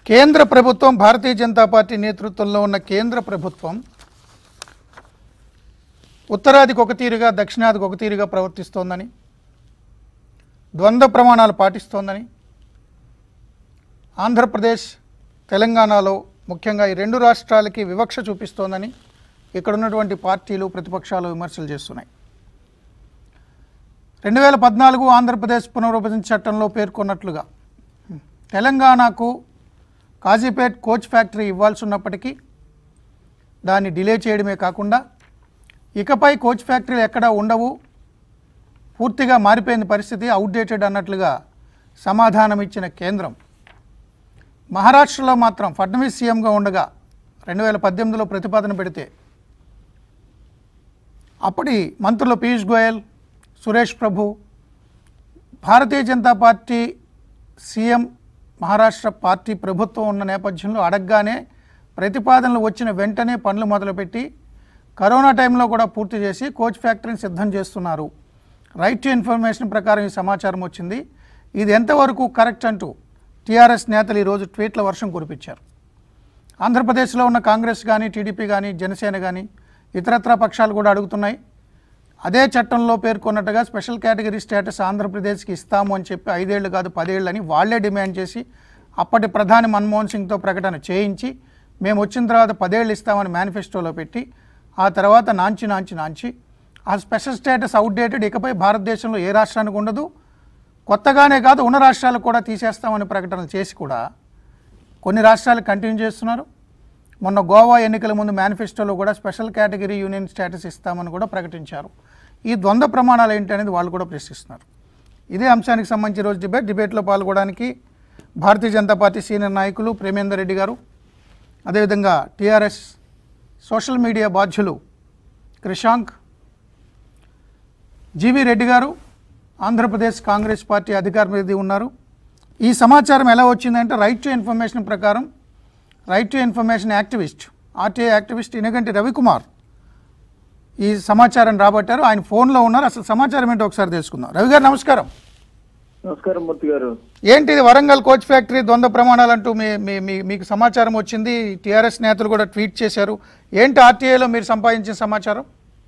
కేంద్ర ప్రభుత్వం భారతీయ జనతా పార్టీ నేతృత్వంలో ఉన్న కేంద్ర ప్రభుత్వం ఉత్తరాదికి ఒక తీరుగా దక్షిణాదికి ఒక తీరుగా ప్రవర్తిస్తోందని, ద్వంద్వ ప్రమాణాలు పాటిస్తోందని, ఆంధ్రప్రదేశ్ తెలంగాణలో ముఖ్యంగా ఈ రెండు రాష్ట్రాలకి వివక్ష చూపిస్తోందని ఇక్కడ ఉన్నటువంటి పార్టీలు ప్రతిపక్షాలు విమర్శలు చేస్తున్నాయి. 2014 ఆంధ్రప్రదేశ్ పునర్విభజన చట్టంలో పేర్కొన్నట్లుగా తెలంగాణకు కాజీపేట్ కోచ్ ఫ్యాక్టరీ ఇవ్వాల్సి ఉన్నప్పటికీ దాన్ని డిలే చేయడమే కాకుండా ఇకపై కోచ్ ఫ్యాక్టరీలు ఎక్కడా ఉండవు, పూర్తిగా మారిపోయిన పరిస్థితి, అవుట్డేటెడ్ అన్నట్లుగా సమాధానం ఇచ్చిన కేంద్రం మహారాష్ట్రలో మాత్రం ఫడ్నవీస్ సీఎంగా ఉండగా 2018లో ప్రతిపాదన పెడితే అప్పటి మంత్రులు Piyush Goyal, Suresh Prabhu, Bharatiya Janata Party CM Maharashtra party ప్రభుత్వం ఉన్న నేపథ్యంలో అడగగానే ప్రతిపాదనలు వచ్చిన వెంటనే పనులు మొదలుపెట్టి కరోనా టైంలో కూడా పూర్తి చేసి కోచ్ ఫ్యాక్టరీని సిద్ధం చేస్తున్నారు. రైట్ టు ఇన్ఫర్మేషన్ ప్రకారం ఈ సమాచారం వచ్చింది. ఇది ఎంతవరకు కరెక్ట్ అంటూ టీఆర్ఎస్ నేతలు ఈరోజు ట్వీట్ల వర్షం కురిపించారు. ఆంధ్రప్రదేశ్లో ఉన్న కాంగ్రెస్ కానీ, టీడీపీ కానీ, జనసేన కానీ ఇతరత్రా పక్షాలు కూడా అడుగుతున్నాయి. అదే చట్టంలో పేర్కొన్నట్టుగా స్పెషల్ కేటగిరీ స్టేటస్ ఆంధ్రప్రదేశ్కి ఇస్తాము అని చెప్పి 5 ఏళ్ళు కాదు 10 ఏళ్ళని వాళ్లే డిమాండ్ చేసి అప్పటి ప్రధాని మన్మోహన్ సింగ్తో ప్రకటన చేయించి మేము వచ్చిన తర్వాత 10 ఏళ్ళు ఇస్తామని మేనిఫెస్టోలో పెట్టి ఆ తర్వాత నాంచి ఆ స్పెషల్ స్టేటస్ అవుట్డేటెడ్, ఇకపై భారతదేశంలో ఏ రాష్ట్రానికి ఉండదు, కొత్తగానే కాదు ఉన్న రాష్ట్రాలకు కూడా తీసేస్తామని ప్రకటనలు చేసి కూడా కొన్ని రాష్ట్రాలు కంటిన్యూ చేస్తున్నారు. మొన్న గోవా ఎన్నికల ముందు మేనిఫెస్టోలో కూడా స్పెషల్ కేటగిరీ యూనియన్ స్టేటస్ ఇస్తామని కూడా ప్రకటించారు. ఈ ద్వంద్వ ప్రమాణాలు ఏంటి అనేది వాళ్ళు కూడా ప్రశ్నిస్తున్నారు. ఇదే అంశానికి సంబంధించి రోజు డిబేట్లో పాల్గొనడానికి భారతీయ జనతా పార్టీ సీనియర్ నాయకులు ప్రేమేందర్ రెడ్డి గారు, అదేవిధంగా టీఆర్ఎస్ సోషల్ మీడియా బాధ్యులు క్రిషాంక్, జీవి రెడ్డి గారు, ఆంధ్రప్రదేశ్ కాంగ్రెస్ పార్టీ అధికార ప్రతినిధి ఉన్నారు. ఈ సమాచారం ఎలా వచ్చిందంటే రైట్ టు ఇన్ఫర్మేషన్ ప్రకారం right to information activist, RTI activist Inaganti Ravikumar ఈ సమాచారం రాబట్టారు. ఆయన ఫోన్లో ఉన్నారు. అసలు సమాచారం ఏంటో ఒకసారి తెలుసుకుందాం. రవి గారు నమస్కారం. నమస్కారం మూర్తి గారు. ఏంటి ఇది వరంగల్ కోచ్ ఫ్యాక్టరీ ద్వంద్వ ప్రమాణాలు అంటూ మీకు సమాచారం వచ్చింది, టీఆర్ఎస్ నేతలు కూడా ట్వీట్ చేశారు. ఏంటి ఆర్టీఐలో మీరు సంపాదించిన సమాచారం?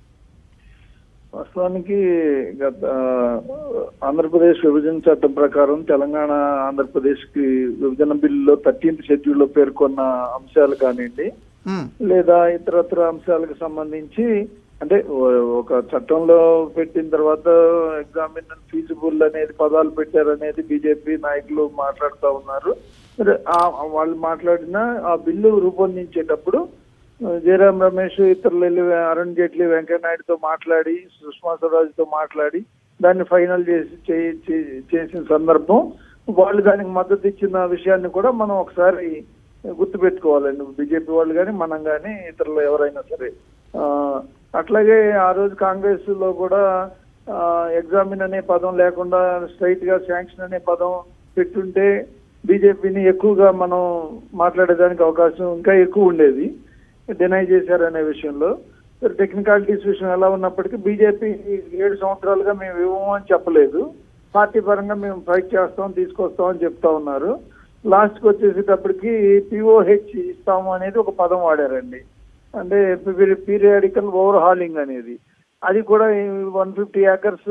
వాస్తవానికి గత ఆంధ్రప్రదేశ్ విభజన చట్టం ప్రకారం తెలంగాణ ఆంధ్రప్రదేశ్ కి విభజన బిల్లులో 13th షెడ్యూల్లో పేర్కొన్న అంశాలు కానివ్వండి, లేదా ఇతరత్ర అంశాలకు సంబంధించి అంటే ఒక చట్టంలో పెట్టిన తర్వాత ఎగ్జామిన్ ఫీజిబుల్ అనేది పదాలు పెట్టారనేది బీజేపీ నాయకులు మాట్లాడుతూ ఉన్నారు. వాళ్ళు మాట్లాడిన ఆ బిల్లు రూపొందించేటప్పుడు జయరాం రమేష్, ఇతరులు అరుణ్ జైట్లీ, వెంకయ్య నాయుడుతో మాట్లాడి, సుష్మా స్వరాజ్తో మాట్లాడి దాన్ని ఫైనల్ చేసిన సందర్భం, వాళ్ళు దానికి మద్దతు ఇచ్చిన విషయాన్ని కూడా మనం ఒకసారి గుర్తుపెట్టుకోవాలండి. బీజేపీ వాళ్ళు కానీ మనం కానీ ఇతరులు ఎవరైనా సరే. అట్లాగే ఆ రోజు కాంగ్రెస్ లో కూడా ఎగ్జామిన్ అనే పదం లేకుండా స్ట్రైట్ గా శాంక్షన్ అనే పదం పెట్టుంటే బీజేపీని ఎక్కువగా మనం మాట్లాడేదానికి అవకాశం ఇంకా ఎక్కువ ఉండేది. డినై చేశారనే విషయంలో టెక్నికాలిటీస్ విషయం ఎలా ఉన్నప్పటికీ బీజేపీ 7 సంవత్సరాలుగా మేము ఇవ్వము అని చెప్పలేదు. పార్టీ పరంగా మేము ఫైట్ చేస్తాం, తీసుకొస్తాం అని చెప్తా ఉన్నారు. లాస్ట్కి వచ్చేసేటప్పటికి పిఓహెచ్ ఇస్తాము అనేది ఒక పదం వాడారండి. అంటే పీరియాడికల్ ఓవర్ హాలింగ్ అనేది. అది కూడా 150 ఏకర్స్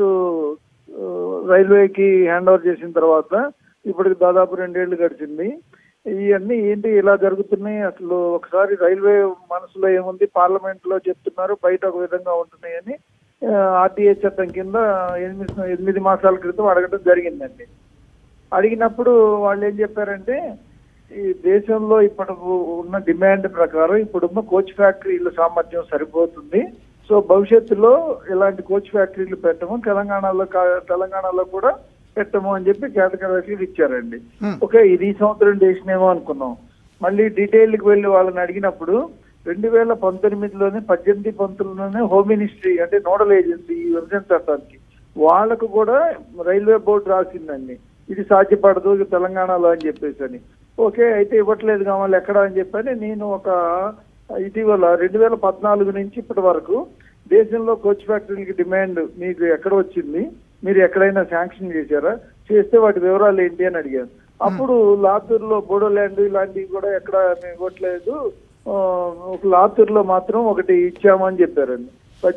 రైల్వేకి హ్యాండ్ ఓవర్ చేసిన తర్వాత ఇప్పటికి దాదాపు 2 ఏళ్లు గడిచింది. ఇవన్నీ ఏంటి ఇలా జరుగుతున్నాయి? అసలు ఒకసారి రైల్వే మనసులో ఏముంది, పార్లమెంట్ లో చెప్తున్నారు, బయట ఒక విధంగా ఉంటున్నాయని ఆర్టీఏ చట్టం కింద 8 మాసాల క్రితం అడగడం జరిగిందండి. అడిగినప్పుడు వాళ్ళు ఏం చెప్పారంటే ఈ దేశంలో ఇప్పుడు ఉన్న డిమాండ్ ప్రకారం ఇప్పుడున్న కోచ్ ఫ్యాక్టరీల సామర్థ్యం సరిపోతుంది, సో భవిష్యత్తులో ఇలాంటి కోచ్ ఫ్యాక్టరీలు పెట్టము, తెలంగాణలో కూడా పెట్టము అని చెప్పి కేటగిరీలు ఇచ్చారండి. ఓకే, ఇది సంవత్సరం చేసినేమో అనుకున్నాం. మళ్ళీ డీటెయిల్కి వెళ్ళి వాళ్ళని అడిగినప్పుడు 2019లోనే 18 పంతుల్లోనే హోమ్ మినిస్ట్రీ అంటే నోడల్ ఏజెన్సీ ఈ విభజన చట్టానికి వాళ్ళకు కూడా రైల్వే బోర్డు రాసిందండి, ఇది సాధ్యపడదు తెలంగాణలో అని చెప్పేసి అని. ఓకే, అయితే ఇవ్వట్లేదు కావాలి ఎక్కడ అని చెప్పని నేను ఒక ఇటీవల 2014 నుంచి ఇప్పటి వరకు దేశంలో కోచ్ ఫ్యాక్టరీలకి డిమాండ్ మీకు ఎక్కడ వచ్చింది, మీరు ఎక్కడైనా శాంక్షన్ చేశారా, చేస్తే వాటి వివరాలు ఏంటి అని అడిగాను. అప్పుడు లాతూర్లో బోడోల్యాండ్ ఇలాంటివి కూడా ఎక్కడ మేము ఇవ్వట్లేదు, లాతూర్లో మాత్రం ఒకటి ఇచ్చామని చెప్పారండి.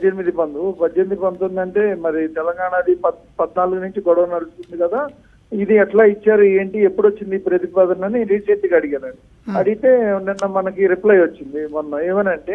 18-19 అంటే మరి తెలంగాణది 14 నుంచి గొడవ నడుస్తుంది కదా, ఇది ఎట్లా ఇచ్చారు ఏంటి, ఎప్పుడు వచ్చింది ఈ ప్రతిపాదన అని రీసెంట్ గా అడిగానండి. అడిగితే నిన్న మనకి రిప్లై వచ్చింది మొన్న. ఏమనంటే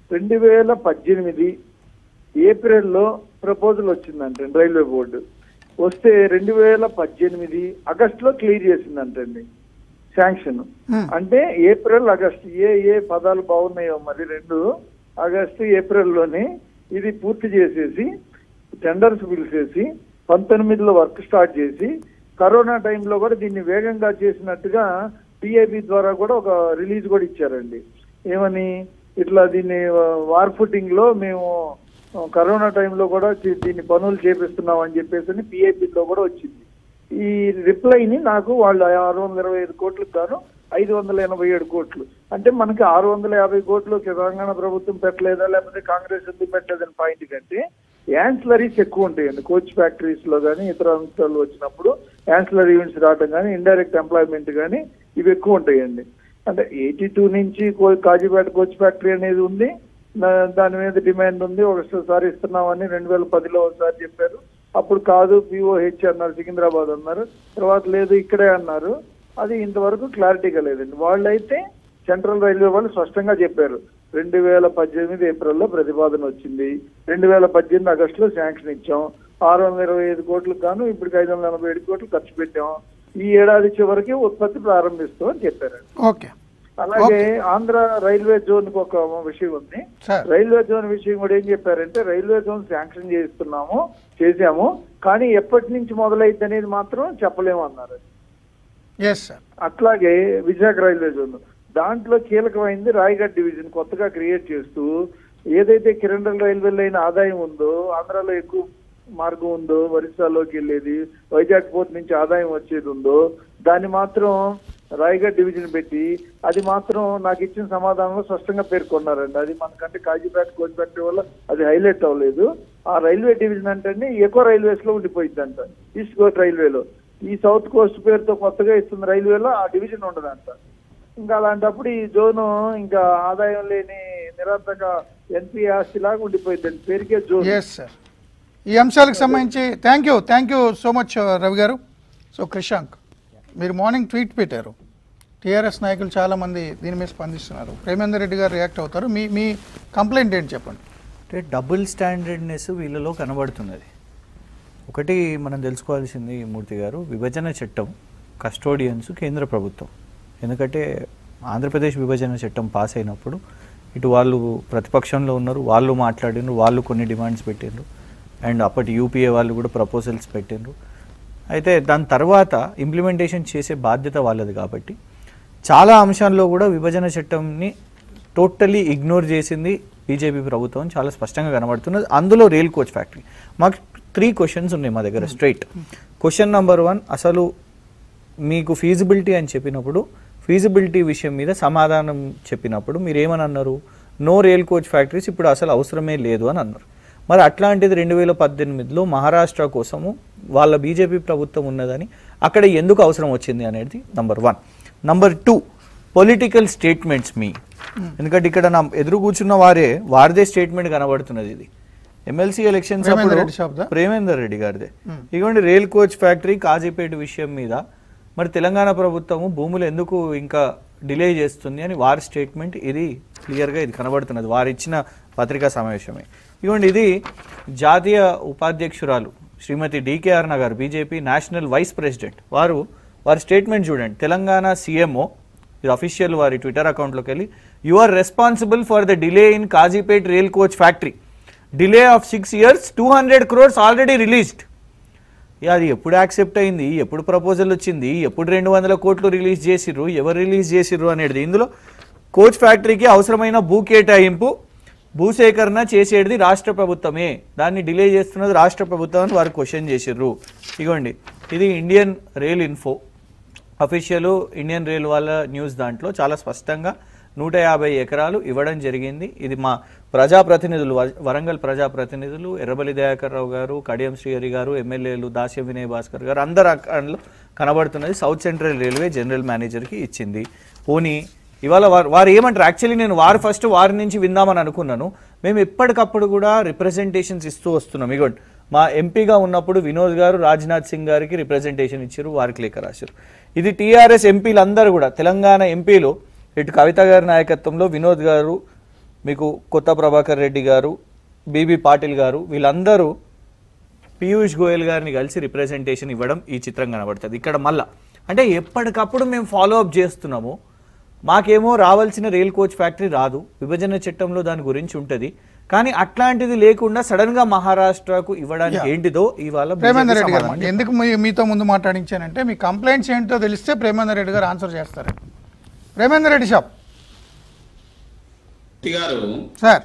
2018 ఏప్రిల్లో ప్రపోజల్ వచ్చిందంటే రైల్వే బోర్డు వస్తే 2018 ఆగస్టులో క్లియర్ చేసిందంటండి శాంక్షన్. అంటే ఏప్రిల్ ఆగస్ట్ ఏ పదాలు బాగున్నాయో మరి, 2 ఆగస్టు ఏప్రిల్లోనే ఇది పూర్తి చేసేసి టెండర్స్ పిలిచేసి 19లో వర్క్ స్టార్ట్ చేసి కరోనా టైంలో కూడా దీన్ని వేగంగా చేసినట్టుగా పిఐబి ద్వారా కూడా ఒక రిలీజ్ కూడా ఇచ్చారండి. ఏమని, ఇట్లా దీన్ని వార్ ఫుటింగ్ లో మేము కరోనా టైంలో కూడా దీన్ని పనులు చేపిస్తున్నాం అని చెప్పేసి పిఐబిలో కూడా వచ్చింది. ఈ రిప్లైని నాకు వాళ్ళు 625 కోట్లకు గాను 587 కోట్లు, అంటే మనకి 650 కోట్లు తెలంగాణ ప్రభుత్వం పెట్టలేదా లేకపోతే కాంగ్రెస్ ఎందుకు పెట్టలేదని పాయింట్ కంటే యాన్సిలరీస్ ఎక్కువ ఉంటాయండి. కోచ్ ఫ్యాక్టరీస్ లో కానీ ఇతర అంశాలు వచ్చినప్పుడు యాన్సిలరీ యూనిట్స్ రావడం కానీ ఇండైరెక్ట్ ఎంప్లాయ్మెంట్ కానీ ఇవి ఎక్కువ ఉంటాయండి. అంటే 82 నుంచి కాజీపేట కోచ్ ఫ్యాక్టరీ అనేది ఉంది, దాని మీద డిమాండ్ ఉంది. ఒకసారి ఇస్తున్నామని 2010లో ఒకసారి చెప్పారు, అప్పుడు కాదు పిఓహెచ్ అన్నారు, సికింద్రాబాద్ అన్నారు, తర్వాత లేదు ఇక్కడే అన్నారు. అది ఇంతవరకు క్లారిటీగా లేదండి. వాళ్ళైతే సెంట్రల్ రైల్వే వాళ్ళు స్పష్టంగా చెప్పారు 2018 ఏప్రిల్లో ప్రతిపాదన వచ్చింది, 2018 ఆగస్టులో శాంక్షన్ ఇచ్చాం, 625 కోట్లకు గాను ఇప్పటికి 587 కోట్లు ఖర్చు పెట్టాం, ఈ ఏడాది చివరికి ఉత్పత్తి ప్రారంభిస్తాం అని చెప్పారు. ఓకే. అలాగే ఆంధ్ర రైల్వే జోన్ కు ఒక విషయం ఉంది. రైల్వే జోన్ విషయం కూడా ఏం చెప్పారంటే రైల్వే జోన్ శాంక్షన్ చేసాము కానీ ఎప్పటి నుంచి మొదలైంది అనేది మాత్రం చెప్పలేము అన్నారు. అట్లాగే విశాఖ రైల్వే జోన్ దాంట్లో కీలకమైంది రాయగఢ్ డివిజన్ కొత్తగా క్రియేట్ చేస్తూ ఏదైతే కిరండల్ రైల్వే లైన్ ఆదాయం ఉందో, ఆంధ్రాలో ఎక్కువ మార్గం ఉందో, ఒరిస్సాలోకి వెళ్ళేది, వైజాగ్ పోర్ట్ నుంచి ఆదాయం వచ్చేది ఉందో, దాన్ని మాత్రం రాయగఢ్ డివిజన్ పెట్టి అది మాత్రం నాకు ఇచ్చిన సమాధానంలో స్పష్టంగా పేర్కొన్నారండి. అది మనకంటే కాజీపేట కోచ్ ఫ్యాక్టరీ వల్ల అది హైలైట్ అవ్వలేదు. ఆ రైల్వే డివిజన్ అంటే ఎకో రైల్వేస్ లో ఉండిపోయిందంట, ఈస్ట్ కోస్ట్ రైల్వేలో. ఈ సౌత్ కోస్ట్ పేరుతో కొత్తగా ఇస్తున్న రైల్వేలో ఆ డివిజన్ ఉండదంట. ఇంకా అలాంటప్పుడు ఈ జోను ఇంకా ఆదాయం లేని నిరర్థక ఎన్పి ఆస్తి లాగా ఉండిపోయిందండి, పేరుకే జోన్. ఈ అంశాలకు సంబంధించి thank you so much Ravi గారు. సో క్రిషాంక్, మీరు మార్నింగ్ ట్వీట్ పెట్టారు, టీఆర్ఎస్ నాయకులు చాలామంది దీని మీద స్పందిస్తున్నారు, ప్రేమేందర్ రెడ్డి గారు రియాక్ట్ అవుతారు, మీ కంప్లైంట్ ఏంటి చెప్పండి. అంటే డబుల్ స్టాండర్డ్నెస్ వీళ్ళలో కనబడుతున్నది. ఒకటి మనం తెలుసుకోవాల్సింది మూర్తి గారు, విభజన చట్టం కస్టోడియన్స్ కేంద్ర ప్రభుత్వం. ఎందుకంటే ఆంధ్రప్రదేశ్ విభజన చట్టం పాస్ అయినప్పుడు ఇటు వాళ్ళు ప్రతిపక్షంలో ఉన్నారు, వాళ్ళు మాట్లాడినారు, వాళ్ళు కొన్ని డిమాండ్స్ పెట్టిండ్రు, అండ్ అప్పటి యూపీఏ వాళ్ళు కూడా ప్రపోజల్స్ పెట్టిండ్రు. అయితే దాని తర్వాత ఇంప్లిమెంటేషన్ చేసే బాధ్యత వాళ్ళది. కాబట్టి చాలా అంశాల్లో కూడా విభజన చట్టంని టోటల్లీ ఇగ్నోర్ చేసింది బీజేపీ ప్రభుత్వం చాలా స్పష్టంగా కనబడుతున్నది. అందులో రైల్ కోచ్ ఫ్యాక్టరీ. మాకు 3 క్వశ్చన్స్ ఉన్నాయి మా దగ్గర స్ట్రైట్. క్వశ్చన్ నెంబర్ 1, అసలు మీకు ఫీజిబిలిటీ అని చెప్పినప్పుడు ఫీజిబిలిటీ విషయం మీద సమాధానం చెప్పినప్పుడు మీరు ఏమని అన్నారు? నో రైల్ కోచ్ ఫ్యాక్టరీస్, ఇప్పుడు అసలు అవసరమే లేదు అని అన్నారు. మరి అట్లాంటిది 2018లో మహారాష్ట్ర కోసము వాళ్ళ బీజేపీ ప్రభుత్వం ఉన్నదని అక్కడ ఎందుకు అవసరం వచ్చింది అనేది నంబర్ 1. నంబర్ 2, పొలిటికల్ స్టేట్మెంట్స్ ఎందుకంటే ఇక్కడ నా ఎదురు కూర్చున్న వారిదే స్టేట్మెంట్ కనబడుతున్నది. ఇది ఎమ్మెల్సీ ఎలక్షన్స్ అప్పుడు ప్రేమేందర్ రెడ్డి గారిదే. ఇదిగోండి రైల్ కోచ్ ఫ్యాక్టరీ కాజీపేట విషయం మీద మరి తెలంగాణ ప్రభుత్వము భూములు ఎందుకు ఇంకా డిలే చేస్తుంది అని వారి స్టేట్మెంట్. ఇది క్లియర్గా ఇది కనబడుతున్నది, వారు ఇచ్చిన పత్రికా సమావేశమే. ఇదిగోండి ఇది జాతీయ ఉపాధ్యక్షురాలు Shrimati DKR Nagar BJP national vice president వారి స్టేట్మెంట్ చూడండి. తెలంగాణ సీఎంఓ, ఇది అఫీషియల్ వారి ట్విట్టర్ అకౌంట్లోకి వెళ్ళి, you are responsible for the delay in Kazipet rail coach factory, delay of 6 years, 200 crores already released. అది ఎప్పుడు యాక్సెప్ట్ అయింది, ఎప్పుడు ప్రపోజల్ వచ్చింది, ఎప్పుడు 200 కోట్లు రిలీజ్ చేసిర్రు, ఎవరు రిలీజ్ చేసిర్రు అనేది. ఇందులో కోచ్ ఫ్యాక్టరీకి అవసరమైన భూ కేటాయింపు, భూసేకరణ చేసేది రాష్ట్ర ప్రభుత్వమే, దాన్ని డిలే చేస్తున్నది రాష్ట్ర ప్రభుత్వం అని వారు క్వశ్చన్ చేసిర్రు. ఇగోండి ఇది Indian rail info official Indian rail వాళ్ళ న్యూస్. దాంట్లో చాలా స్పష్టంగా 150 ఎకరాలు ఇవ్వడం జరిగింది. ఇది మా ప్రజాప్రతినిధులు, వరంగల్ ప్రజాప్రతినిధులు ఎర్రబెల్లి దయాకర్ రావు గారు, కడియం శ్రీహరి గారు, ఎమ్మెల్యేలు దాస్యం వినయ్ భాస్కర్ గారు అందరు అక్కడ కనబడుతున్నది. సౌత్ సెంట్రల్ రైల్వే జనరల్ మేనేజర్కి ఇచ్చింది. పోనీ ఇవాళ వారు ఏమంటారు? యాక్చువల్లీ నేను ఫస్ట్ వారి నుంచి విందామని అనుకున్నాను. మేము ఎప్పటికప్పుడు కూడా రిప్రజెంటేషన్స్ ఇస్తూ వస్తున్నాం. ఇగోండి, మా ఎంపీగా ఉన్నప్పుడు వినోద్ గారు రాజ్నాథ్ సింగ్ గారికి రిప్రజెంటేషన్ ఇచ్చారు, వారికి లేఖ రాశారు. ఇది టీఆర్ఎస్ ఎంపీలందరూ కూడా, తెలంగాణ ఎంపీలు ఇటు కవిత గారి నాయకత్వంలో వినోద్ గారు, మీకు కొత్త ప్రభాకర్ రెడ్డి గారు, బీబీ పాటిల్ గారు, వీళ్ళందరూ పీయూష్ గోయల్ గారిని కలిసి రిప్రజెంటేషన్ ఇవ్వడం ఈ చిత్రం కనబడుతుంది. ఇక్కడ మళ్ళా అంటే ఎప్పటికప్పుడు మేము ఫాలో అప్ చేస్తున్నాము. మాకేమో రావాల్సిన రైల్ కోచ్ ఫ్యాక్టరీ రాదు, విభజన చట్టంలో దాని గురించి ఉంటుంది. కానీ అట్లాంటిది లేకుండా సడన్ గా మహారాష్ట్రకు ఇవ్వడానికి ఏంటిదో ఇవాళ ప్రేమేందర్ రెడ్డి గారు ఎందుకు మీతో ముందు మాట్లాడించానంటే మీ కంప్లైంట్స్ ఏంటో తెలిస్తే ప్రేమేందర్ రెడ్డి గారు ఆన్సర్ చేస్తారు. ప్రేమేందర్ రెడ్డి షాప్ గారు సార్,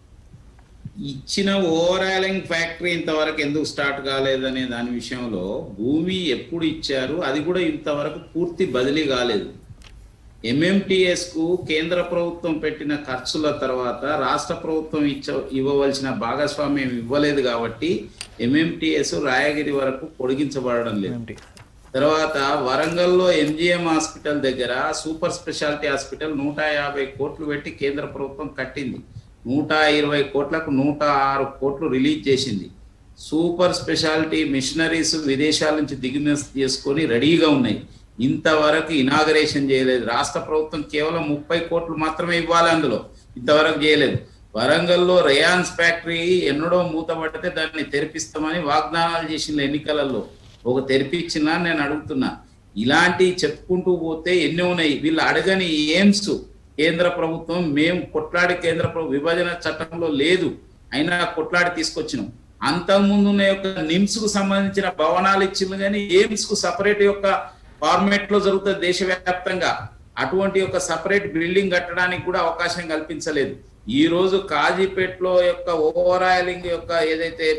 ఇచ్చిన ఓవరాలింగ్ ఫ్యాక్టరీ ఇంతవరకు ఎందుకు స్టార్ట్ కాలేదనే దాని విషయంలో భూమి ఎప్పుడు ఇచ్చారు, అది కూడా ఇంతవరకు పూర్తి బదిలీ కాలేదు. MMTS కు కేంద్ర ప్రభుత్వం పెట్టిన ఖర్చుల తర్వాత రాష్ట్ర ప్రభుత్వం ఇవ్వవలసిన భాగస్వామ్యం ఇవ్వలేదు కాబట్టి MMTS రాయగిరి వరకు పొడిగించబడడం లేదు. తర్వాత వరంగల్లో MGM హాస్పిటల్ దగ్గర సూపర్ స్పెషాలిటీ హాస్పిటల్ 150 కోట్లు పెట్టి కేంద్ర ప్రభుత్వం కట్టింది. 120 కోట్లకు 106 కోట్లు రిలీజ్ చేసింది. సూపర్ స్పెషాలిటీ మిషనరీస్ విదేశాల నుంచి దిగుమతి చేసుకొని రెడీగా ఉన్నాయి. ఇంతవరకు ఇనాగరేషన్ చేయలేదు. రాష్ట్ర ప్రభుత్వం కేవలం 30 కోట్లు మాత్రమే ఇవ్వాలి, అందులో ఇంతవరకు చేయలేదు. వరంగల్లో రేయాన్స్ ఫ్యాక్టరీ ఎన్నడో మూతపడితే దాన్ని తెరిపిస్తామని వాగ్దానాలు చేసిన ఎన్నికలలో ఒక తెరిపించినా నేను అడుగుతున్నా. ఇలాంటి చెప్పుకుంటూ పోతే ఎన్ని ఉన్నాయి. వీళ్ళు అడగని ఎయిమ్స్ కేంద్ర ప్రభుత్వం మేము కొట్లాడి కేంద్ర విభజన చట్టంలో లేదు అయినా కొట్లాడి తీసుకొచ్చినాం. అంతకుముందు ఉన్న యొక్క నిమ్స్ కు సంబంధించిన భవనాలు ఇచ్చింది, కానీ ఎయిమ్స్ కు సపరేట్ యొక్క ఫార్మేట్ లో జరుగుతుంది దేశవ్యాప్తంగా. అటువంటి ఒక సపరేట్ బిల్డింగ్ కట్టడానికి కూడా అవకాశం కల్పించలేదు. ఈ రోజు కాజీపేటలో యొక్క ఓవరాలింగ్ యొక్క ఏదైతే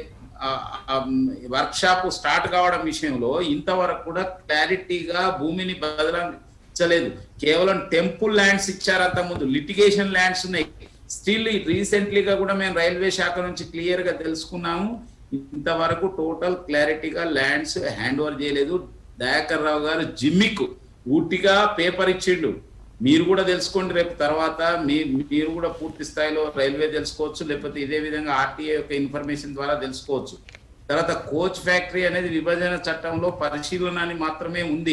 వర్క్ షాప్ స్టార్ట్ కావడం విషయంలో ఇంతవరకు కూడా క్లారిటీగా భూమిని బదలించలేదు. కేవలం టెంపుల్ ల్యాండ్స్ ఇచ్చారు, అంత ముందు లిటిగేషన్ ల్యాండ్స్ ఉన్నాయి. స్టిల్ రీసెంట్లీగా కూడా మేము రైల్వే శాఖ నుంచి క్లియర్ గా తెలుసుకున్నాము, ఇంతవరకు టోటల్ క్లారిటీగా ల్యాండ్స్ హ్యాండ్ ఓవర్ చేయలేదు. దయాకర్ రావు గారు జిమ్మికు ఊటిగా పేపర్ ఇచ్చిండు. మీరు కూడా తెలుసుకోండి, రేపు తర్వాత మీరు కూడా పూర్తి స్థాయిలో రైల్వే తెలుసుకోవచ్చు, లేకపోతే ఇదే విధంగా RTA యొక్క ఇన్ఫర్మేషన్ ద్వారా తెలుసుకోవచ్చు. తర్వాత కోచ్ ఫ్యాక్టరీ అనేది విభజన చట్టంలో పరిశీలన మాత్రమే ఉంది.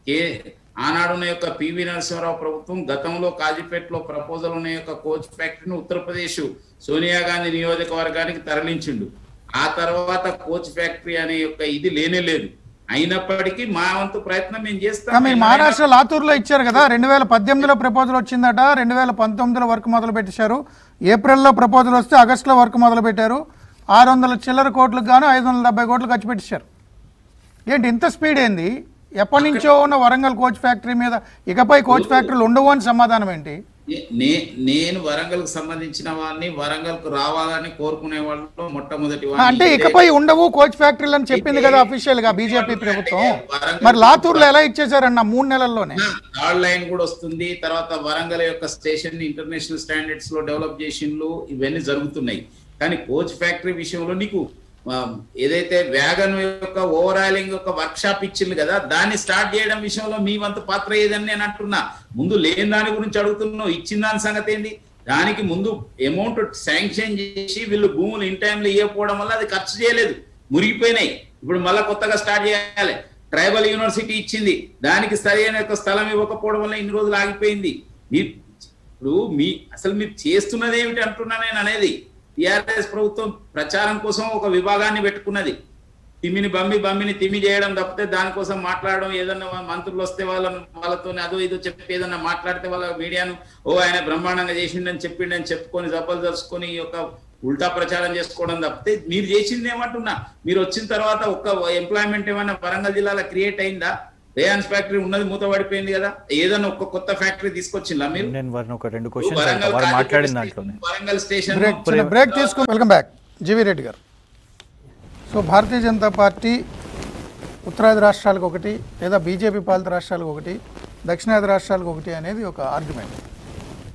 ఆనాడున్న యొక్క PV నరసింహారావు ప్రభుత్వం గతంలో కాజీపేటలో ప్రపోజల్ ఉన్న యొక్క కోచ్ ఫ్యాక్టరీని ఉత్తరప్రదేశ్ సోనియా గాంధీ నియోజకవర్గానికి తరలించిండు. ఆ తర్వాత కోచ్ ఫ్యాక్టరీ అనే యొక్క ఇది లేనే లేదు. అయినప్పటికీ మా వంతు ప్రయత్నం మేము చేస్తాం. మీరు మహారాష్ట్ర లాతూర్లో ఇచ్చారు కదా, 2018లో ప్రపోజల్ వచ్చిందట, 2019లో వర్క్ మొదలు పెట్టేశారు. ఏప్రిల్లో ప్రపోజల్ వస్తే ఆగస్టులో వర్క్ మొదలు పెట్టారు. 600 చిల్లర కోట్లకు గాను 570 కోట్లు ఖర్చు పెట్టేశారు. ఏంటి ఇంత స్పీడ్ ఏంది? ఎప్పటి నుంచో ఉన్న వరంగల్ కోచ్ ఫ్యాక్టరీ మీద ఇకపై కోచ్ ఫ్యాక్టరీలు ఉండవు అని సమాధానం ఏంటి? నేను వరంగల్ కు సంబంధించిన వారిని వరంగల్ కు రావాలని కోరుకునే వాళ్ళు మొట్టమొదటి అంటే ఇకపై ఉండవు కోచ్ ఫ్యాక్టరీలు అని చెప్పింది కదా అఫీషియల్ గా బీజేపీ ప్రభుత్వం. మరి లాతూర్లో ఎలా ఇచ్చేసారన్న 3 నెలల్లోనే? థర్డ్ లైన్ కూడా వస్తుంది. తర్వాత వరంగల్ యొక్క స్టేషన్ ఇంటర్నేషనల్ స్టాండర్డ్స్ లో డెవలప్ చేసిండ్లు, ఇవన్నీ జరుగుతున్నాయి. కానీ కోచ్ ఫ్యాక్టరీ విషయంలో నీకు ఏదైతే వ్యాగన్ యొక్క ఓవరాలింగ్ యొక్క వర్క్ షాప్ ఇచ్చింది కదా, దాన్ని స్టార్ట్ చేయడం విషయంలో మీ వంతు పాత్ర ఏదని నేను అంటున్నా. ముందు లేని దాని గురించి అడుగుతున్నావు, ఇచ్చిన దాని సంగతి ఏంది? దానికి ముందు అమౌంట్ శాంక్షన్ చేసి వీళ్ళు భూములు ఇన్ టైంలో ఇవ్వకపోవడం వల్ల అది ఖర్చు చేయలేదు, మురిగిపోయినాయి. ఇప్పుడు మళ్ళీ కొత్తగా స్టార్ట్ చేయాలి. ట్రైబల్ యూనివర్సిటీ ఇచ్చింది, దానికి సరైన యొక్క స్థలం ఇవ్వకపోవడం వల్ల ఇన్ని రోజులు ఆగిపోయింది. ఇప్పుడు అసలు మీరు చేస్తున్నది ఏమిటి అంటున్నా నేను అనేది. టిఆర్ఎస్ ప్రభుత్వం ప్రచారం కోసం ఒక విభాగాన్ని పెట్టుకున్నది. బమ్మిని తిమ్మి చేయడం తప్పితే దానికోసం మాట్లాడడం, ఏదన్నా మంత్రులు వస్తే వాళ్ళతో అదో ఇదో చెప్పి ఏదన్నా మాట్లాడితే వాళ్ళ మీడియాను ఆయన బ్రహ్మాండంగా చేసిండని చెప్పిండని చెప్పుకొని జబ్బలు తెలుసుకొని ఈ యొక్క ఉల్టా ప్రచారం చేసుకోవడం తప్పితే మీరు చేసింది ఏమంటున్నా. మీరు వచ్చిన తర్వాత ఒక్క ఎంప్లాయ్మెంట్ ఏమైనా వరంగల్ జిల్లాలో క్రియేట్ అయిందా? రేయాన్స్ ఫ్యాక్టరీ ఉన్నది మూతపడిపోయింది కదా, ఏదన్నా ఒక కొత్త ఫ్యాక్టరీ తీసుకొచ్చిందా మీరు? వరంగల్ స్టేషన్ బ్రేక్ తీసుకుని వెల్కమ్ బ్యాక్ జీవీ రెడ్డి గారు. సో భారతీయ జనతా పార్టీ ఉత్తరాది రాష్ట్రాలకు ఒకటి, లేదా బీజేపీ పాలిత రాష్ట్రాలకు ఒకటి, దక్షిణాది రాష్ట్రాలకు ఒకటి అనేది ఒక ఆర్గ్యుమెంట్.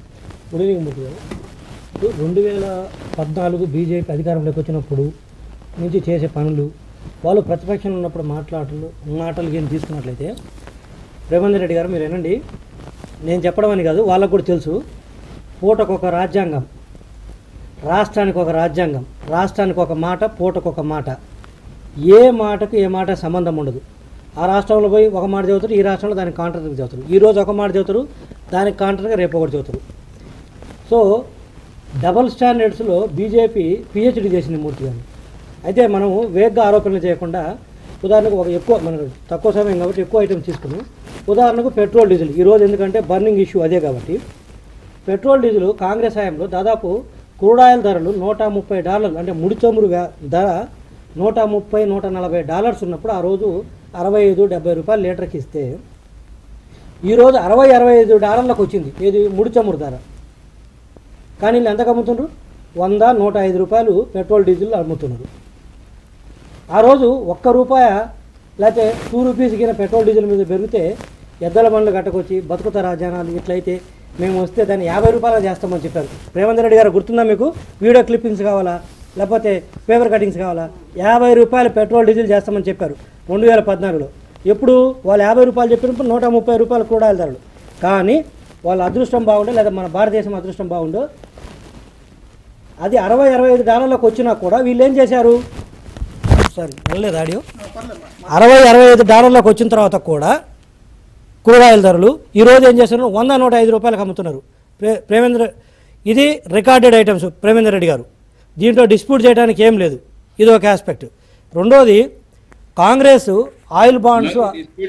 గుడ్ ఈవినింగ్ మూర్తి గారు. ఇప్పుడు 2014 బీజేపీ అధికారంలోకి వచ్చినప్పుడు నుంచి చేసే పనులు, వాళ్ళు ప్రతిపక్షంలో ఉన్నప్పుడు మాటలు కానీ తీసుకున్నట్లయితే, రేవంత్ రెడ్డి గారు మీరు ఏనండి, నేను చెప్పడం అని కాదు, వాళ్ళకు కూడా తెలుసు, పూటకొక రాజ్యాంగం, రాష్ట్రానికి ఒక రాజ్యాంగం, రాష్ట్రానికి ఒక మాట, పూటకొక మాట, ఏ మాటకు ఏ మాట సంబంధం ఉండదు. ఆ రాష్ట్రంలో పోయి ఒక మాట చదువుతారు, ఈ రాష్ట్రంలో దానికి కాంట్రాక్ట్గా చదువుతారు, ఈరోజు ఒక మాట చదువుతారు, దానికి కాంట్రాక్ట్గా రేపు ఒకటి చదువుతారు. సో డబల్ స్టాండర్డ్స్లో బీజేపీ పిహెచ్డి చేసింది మూర్తి గారు. అయితే మనం వేగ్గా ఆరోపణలు చేయకుండా, ఉదాహరణకు మనకు తక్కువ సమయం కాబట్టి ఎక్కువ ఐటమ్స్ తీసుకుని, ఉదాహరణకు పెట్రోల్ డీజిల్ ఈరోజు, ఎందుకంటే బర్నింగ్ ఇష్యూ అదే కాబట్టి, పెట్రోల్ డీజిల్ కాంగ్రెస్ హయాంలో దాదాపు క్రూడ్ ఆయిల్ ధరలు $130, అంటే ముడి చమురు ధర $130-140 ఉన్నప్పుడు ఆ రోజు 65-70 రూపాయలు లీటర్కి ఇస్తే, ఈరోజు $60-65 వచ్చింది ఏది ముడి చమురు ధర. కానీ వీళ్ళు ఎంతకు అమ్ముతున్నారు? 100-105 రూపాయలు పెట్రోల్ డీజిల్ అమ్ముతున్నారు. ఆ రోజు ₹1 లేకపోతే ₹2 కింద పెట్రోల్ డీజిల్ మీద పెరిగితే ఎద్దల బండ్లు కట్టకొచ్చి బతుకుతారా జనాలు, ఇట్లయితే మేము వస్తే దాన్ని ₹50 చేస్తామని చెప్పారు. రేవంత్ రెడ్డి గారు గుర్తుందా మీకు? వీడియో క్లిప్పింగ్స్ కావాలా లేకపోతే పేపర్ కటింగ్స్ కావాలా? ₹50 పెట్రోల్ డీజిల్ చేస్తామని చెప్పారు 2014లో. ఎప్పుడు వాళ్ళు ₹50 చెప్పినప్పుడు ₹130 క్రూడ్ ఆయిల్ ధరలు. కానీ వాళ్ళ అదృష్టం బాగుండో లేదా మన భారతదేశం అదృష్టం బాగుండో, అది $60-65 వచ్చినా కూడా వీళ్ళు ఏం చేశారు? సారీ వెళ్ళలేదు ఆడియో. $60-65 వచ్చిన తర్వాత కూడా క్రూడ్ ఆయిల్ ధరలు ఈరోజు ఏం చేస్తున్నారు? $100-105 అమ్ముతున్నారు. ఇది రికార్డెడ్ ఐటమ్స్ ప్రేమేందర్ రెడ్డి గారు, దీంట్లో డిస్ప్యూట్ చేయడానికి ఏం లేదు. ఇది ఒక ఆస్పెక్ట్. రెండోది, కాంగ్రెస్ ఆయిల్ బాండ్స్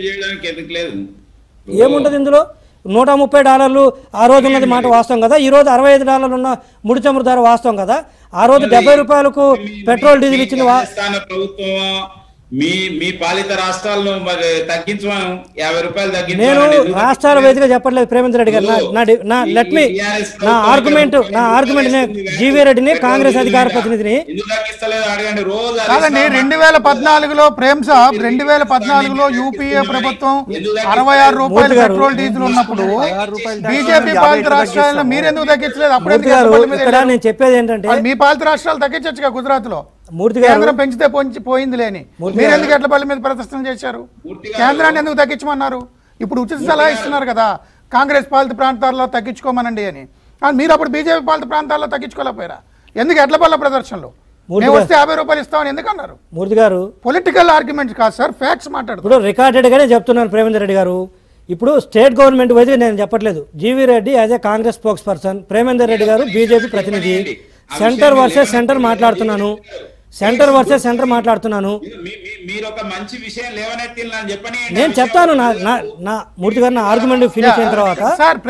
ఏముంటుంది ఇందులో? $130 ఆ రోజు ఉన్నది మాట వాస్తవం కదా. ఈరోజు $65 ఉన్న ముడి చమురు ధర వాస్తవం కదా. ఆ రోజు ₹70 పెట్రోల్ డీజిల్ ఇచ్చింది మీ పాలిత రాష్ట్రాల్లో తగ్గించమని ₹50 నేను రాష్ట్రాల వేదికగా చెప్పట్లేదు ప్రేమేంద్ర రెడ్డి గారు. నా ఆర్గ్యుమెంట్ జీవీ రెడ్డిని, కాంగ్రెస్ అధికార ప్రతినిధిని. కాదండి, 2014లో ప్రేమ్ సాబ్ 2014లో యూపీఏ ప్రభుత్వం ₹66 పెట్రోల్ డీజిల్ ఉన్నప్పుడు బీజేపీ పాలిత రాష్ట్రాలను మీరెందుకు తగ్గించలేదు? అప్పుడే నేను చెప్పేది ఏంటంటే, మీ పాలిత రాష్ట్రాలు తగ్గించచ్చుగా. గుజరాత్ లో మూర్తి గారు కేంద్రం పెంచితే పోయింది లేని మీరు ఎందుకు ఎట్ల పల్లి మీద ప్రదర్శన చేశారు? కేంద్రాన్ని ఎందుకు తగ్గించమన్నారు? ఇప్పుడు ఉచిత సలహా ఇస్తున్నారు కదా కాంగ్రెస్ పాలిత ప్రాంతాల్లో తగ్గించుకోమనండి అని. మీరు అప్పుడు బీజేపీ పాలిత ప్రాంతాల్లో తగ్గించుకోలేకపోయారా? ఎందుకు ఎట్ల పల్ల ప్రదర్శనలు మేము వస్తే ₹50 ఇస్తామని ఎందుకు అన్నారు? మూర్తి గారు పొలిటికల్ ఆర్గ్యుమెంట్ కాదు సార్, ఫ్యాక్ట్స్ మాట్లాడు. ఇప్పుడు రికార్డెడ్ గానే చెప్తున్నాను ప్రేమేంద్ర రెడ్డి గారు. ఇప్పుడు స్టేట్ గవర్నమెంట్ వైద్య నేను చెప్పట్లేదు. GV Reddy as a Congress spokesperson, Premender Reddy గారు బీజేపీ ప్రతినిధి. సెంటర్ వర్సెస్ సెంటర్ మాట్లాడుతున్నాను. నేను చెప్తాను. నా మూర్తి గారు నా ఆర్గ్యుమెంట్ ఫినిష్ అయిన తర్వాత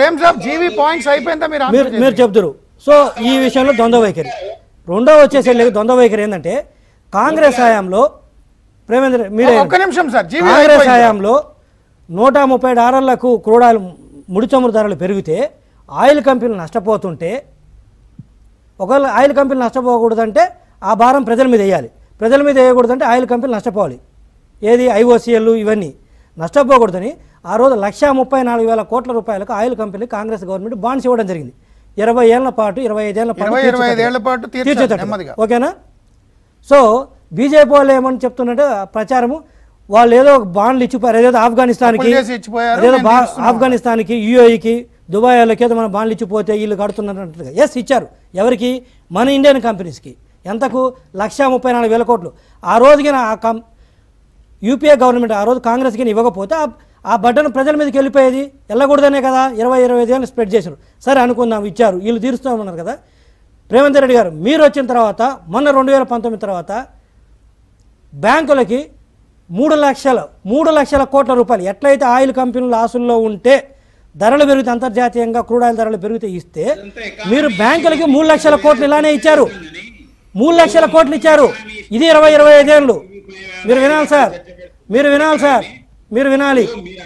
మీరు చెప్తారు. సో ఈ విషయంలో ద్వంద్వ వైఖరి. రెండో వచ్చేసి ద్వంద్వ వైఖరి ఏంటంటే, కాంగ్రెస్ హయాంలో ప్రేమేంద్ర మీరే కాంగ్రెస్ హయాంలో $130 క్రూడ్ ఆయిల్ ముడి చమురు ధరలు పెరిగితే ఆయిల్ కంపెనీలు నష్టపోతుంటే, ఒకవేళ ఆయిల్ కంపెనీలు నష్టపోకూడదంటే ఆ భారం ప్రజల మీద వేయాలి. ప్రజల మీద వేయకూడదంటే ఆయిల్ కంపెనీలు నష్టపోవాలి. ఏది ఐఓసీఎల్ ఇవన్నీ నష్టపోకూడదని ఆ రోజు ₹134,000 కోట్ల oil company Congress government bonds ఇవ్వడం జరిగింది. 20 ఏళ్ల పాటు 25 ఏళ్ల పాటు తీర్చేటట్టు. ఓకేనా? సో బీజేపీ వాళ్ళు ఏమని చెప్తున్నట్టే ప్రచారము, వాళ్ళు ఏదో బాండ్లు ఇచ్చిపోయారు, ఏదో ఆఫ్ఘనిస్తాన్కి, అదేదో ఆఫ్ఘనిస్తాన్కి, యూఏఈకి, దుబాయ్ వాళ్ళకి ఏదో మన బాండ్లు ఇచ్చిపోతే వీళ్ళు కడుతున్నట్టుగా. ఎస్ ఇచ్చారు. ఎవరికి? మన ఇండియన్ కంపెనీస్కి. ఎంతకు? $134,000 కోట్లు. ఆ రోజుకి యూపీఏ గవర్నమెంట్ ఆ రోజు కాంగ్రెస్కి ఇవ్వకపోతే ఆ బడ్డను ప్రజల మీదకి వెళ్ళిపోయేది. వెళ్ళకూడదనే కదా 20-25 ఏళ్ళు స్ప్రెడ్ చేశారు. సరే అనుకుందాం, ఇచ్చారు, వీళ్ళు తీరుస్తామన్నారు కదా. రేవంత్ రెడ్డి గారు మీరు వచ్చిన తర్వాత, మొన్న 2019 తర్వాత బ్యాంకులకి 3 లక్షల కోట్ల రూపాయలు, ఎట్లయితే ఆయిల్ కంపెనీలు ఆసుల్లో ఉంటే ధరలు పెరిగితే, అంతర్జాతీయంగా క్రూడ్ ఆయిల్ ధరలు పెరిగితే ఇస్తే, మీరు బ్యాంకులకి 3 లక్షల కోట్లు ఇలానే ఇచ్చారు. 3 లక్షల కోట్లు ఇచ్చారు. ఇది 20-25 ఏళ్ళు. మీరు వినాలి సార్, మీరు వినాలి సార్, మీరు వినాలి,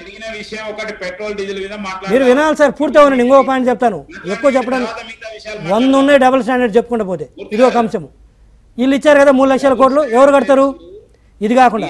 మీరు వినాలి సార్. పూర్తి అవ్వనండి. ఇంకో పాయింట్ చెప్తాను, ఎక్కువ చెప్పడానికి 100 ఉన్నాయి డబుల్ స్టాండర్డ్ చెప్పుకుంటూ పోతే. ఇది ఒక అంశము. వీళ్ళు ఇచ్చారు కదా 3 లక్షల కోట్లు, ఎవరు కడతారు? ఇది కాకుండా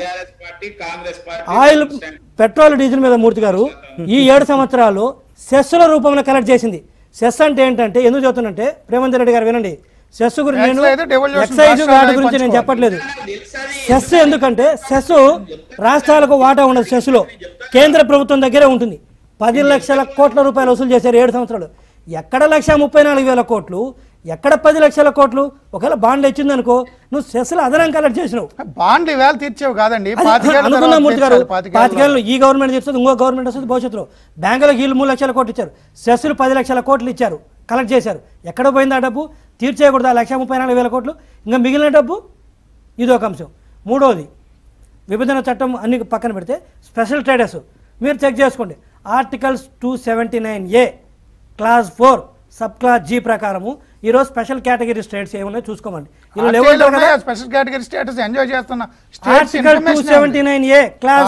ఆయిల్ పెట్రోల్ డీజిల్ మీద మూర్తి గారు ఈ 7 సంవత్సరాలు సెస్సుల రూపంలో కలెక్ట్ చేసింది. సెస్ అంటే ఏంటంటే ఎందుకు చెప్తున్నంటే రేవంత్ రెడ్డి గారు వినండి, సెస్ గురించి నేను Tax అయితే devolution ఎక్సైజ్ వాటి రాష్ట్రాలు గురించి నేను పంచుకోవాలి. చెప్పట్లేదు. సెస్ ఎందుకంటే సెస్ రాష్ట్రాలకు వాటా ఉండదు. సెస్లో కేంద్ర ప్రభుత్వం దగ్గరే ఉంటుంది. 10 లక్షల కోట్ల రూపాయలు వసూలు చేశారు 7 సంవత్సరాలు. ఎక్కడ 1,34,000 కోట్లు, ఎక్కడ 10 లక్షల కోట్లు? ఒకవేళ బాండ్లు ఇచ్చిందనుకో నువ్వు సెస్లు అదనం కలెక్ట్ చేసినావు. బాండ్లు ఇవాళ తీర్చేవి కాదండి, అనుకున్న మూర్తి గారు 25 ఈ గవర్నమెంట్ తీర్చుతుంది, ఇంకో గవర్నమెంట్ వస్తుంది భవిష్యత్తులో. బ్యాంకులకు వీళ్ళు 3 లక్షల కోట్లు ఇచ్చారు, సెస్సులు 10 లక్షల కోట్లు ఇచ్చారు, కలెక్ట్ చేశారు. ఎక్కడ పోయింది ఆ డబ్బు? తీర్చేయకూడదు ఆ 1,34,000 కోట్లు. ఇంకా మిగిలిన డబ్బు ఇది ఒక అంశం. మూడోది విభజన చట్టం అన్ని పక్కన పెడితే స్పెషల్ స్టేటస్ మీరు చెక్ చేసుకోండి. Articles 279A clause 4 sub clause G ప్రకారము ఈరోజు స్పెషల్ కేటగిరీ స్టేట్స్ ఏమన్నా చూసుకోమండి. స్పెషల్ కేటగిరీ స్టేటస్ ఎంజాయ్ చేస్తున్న article 279A clause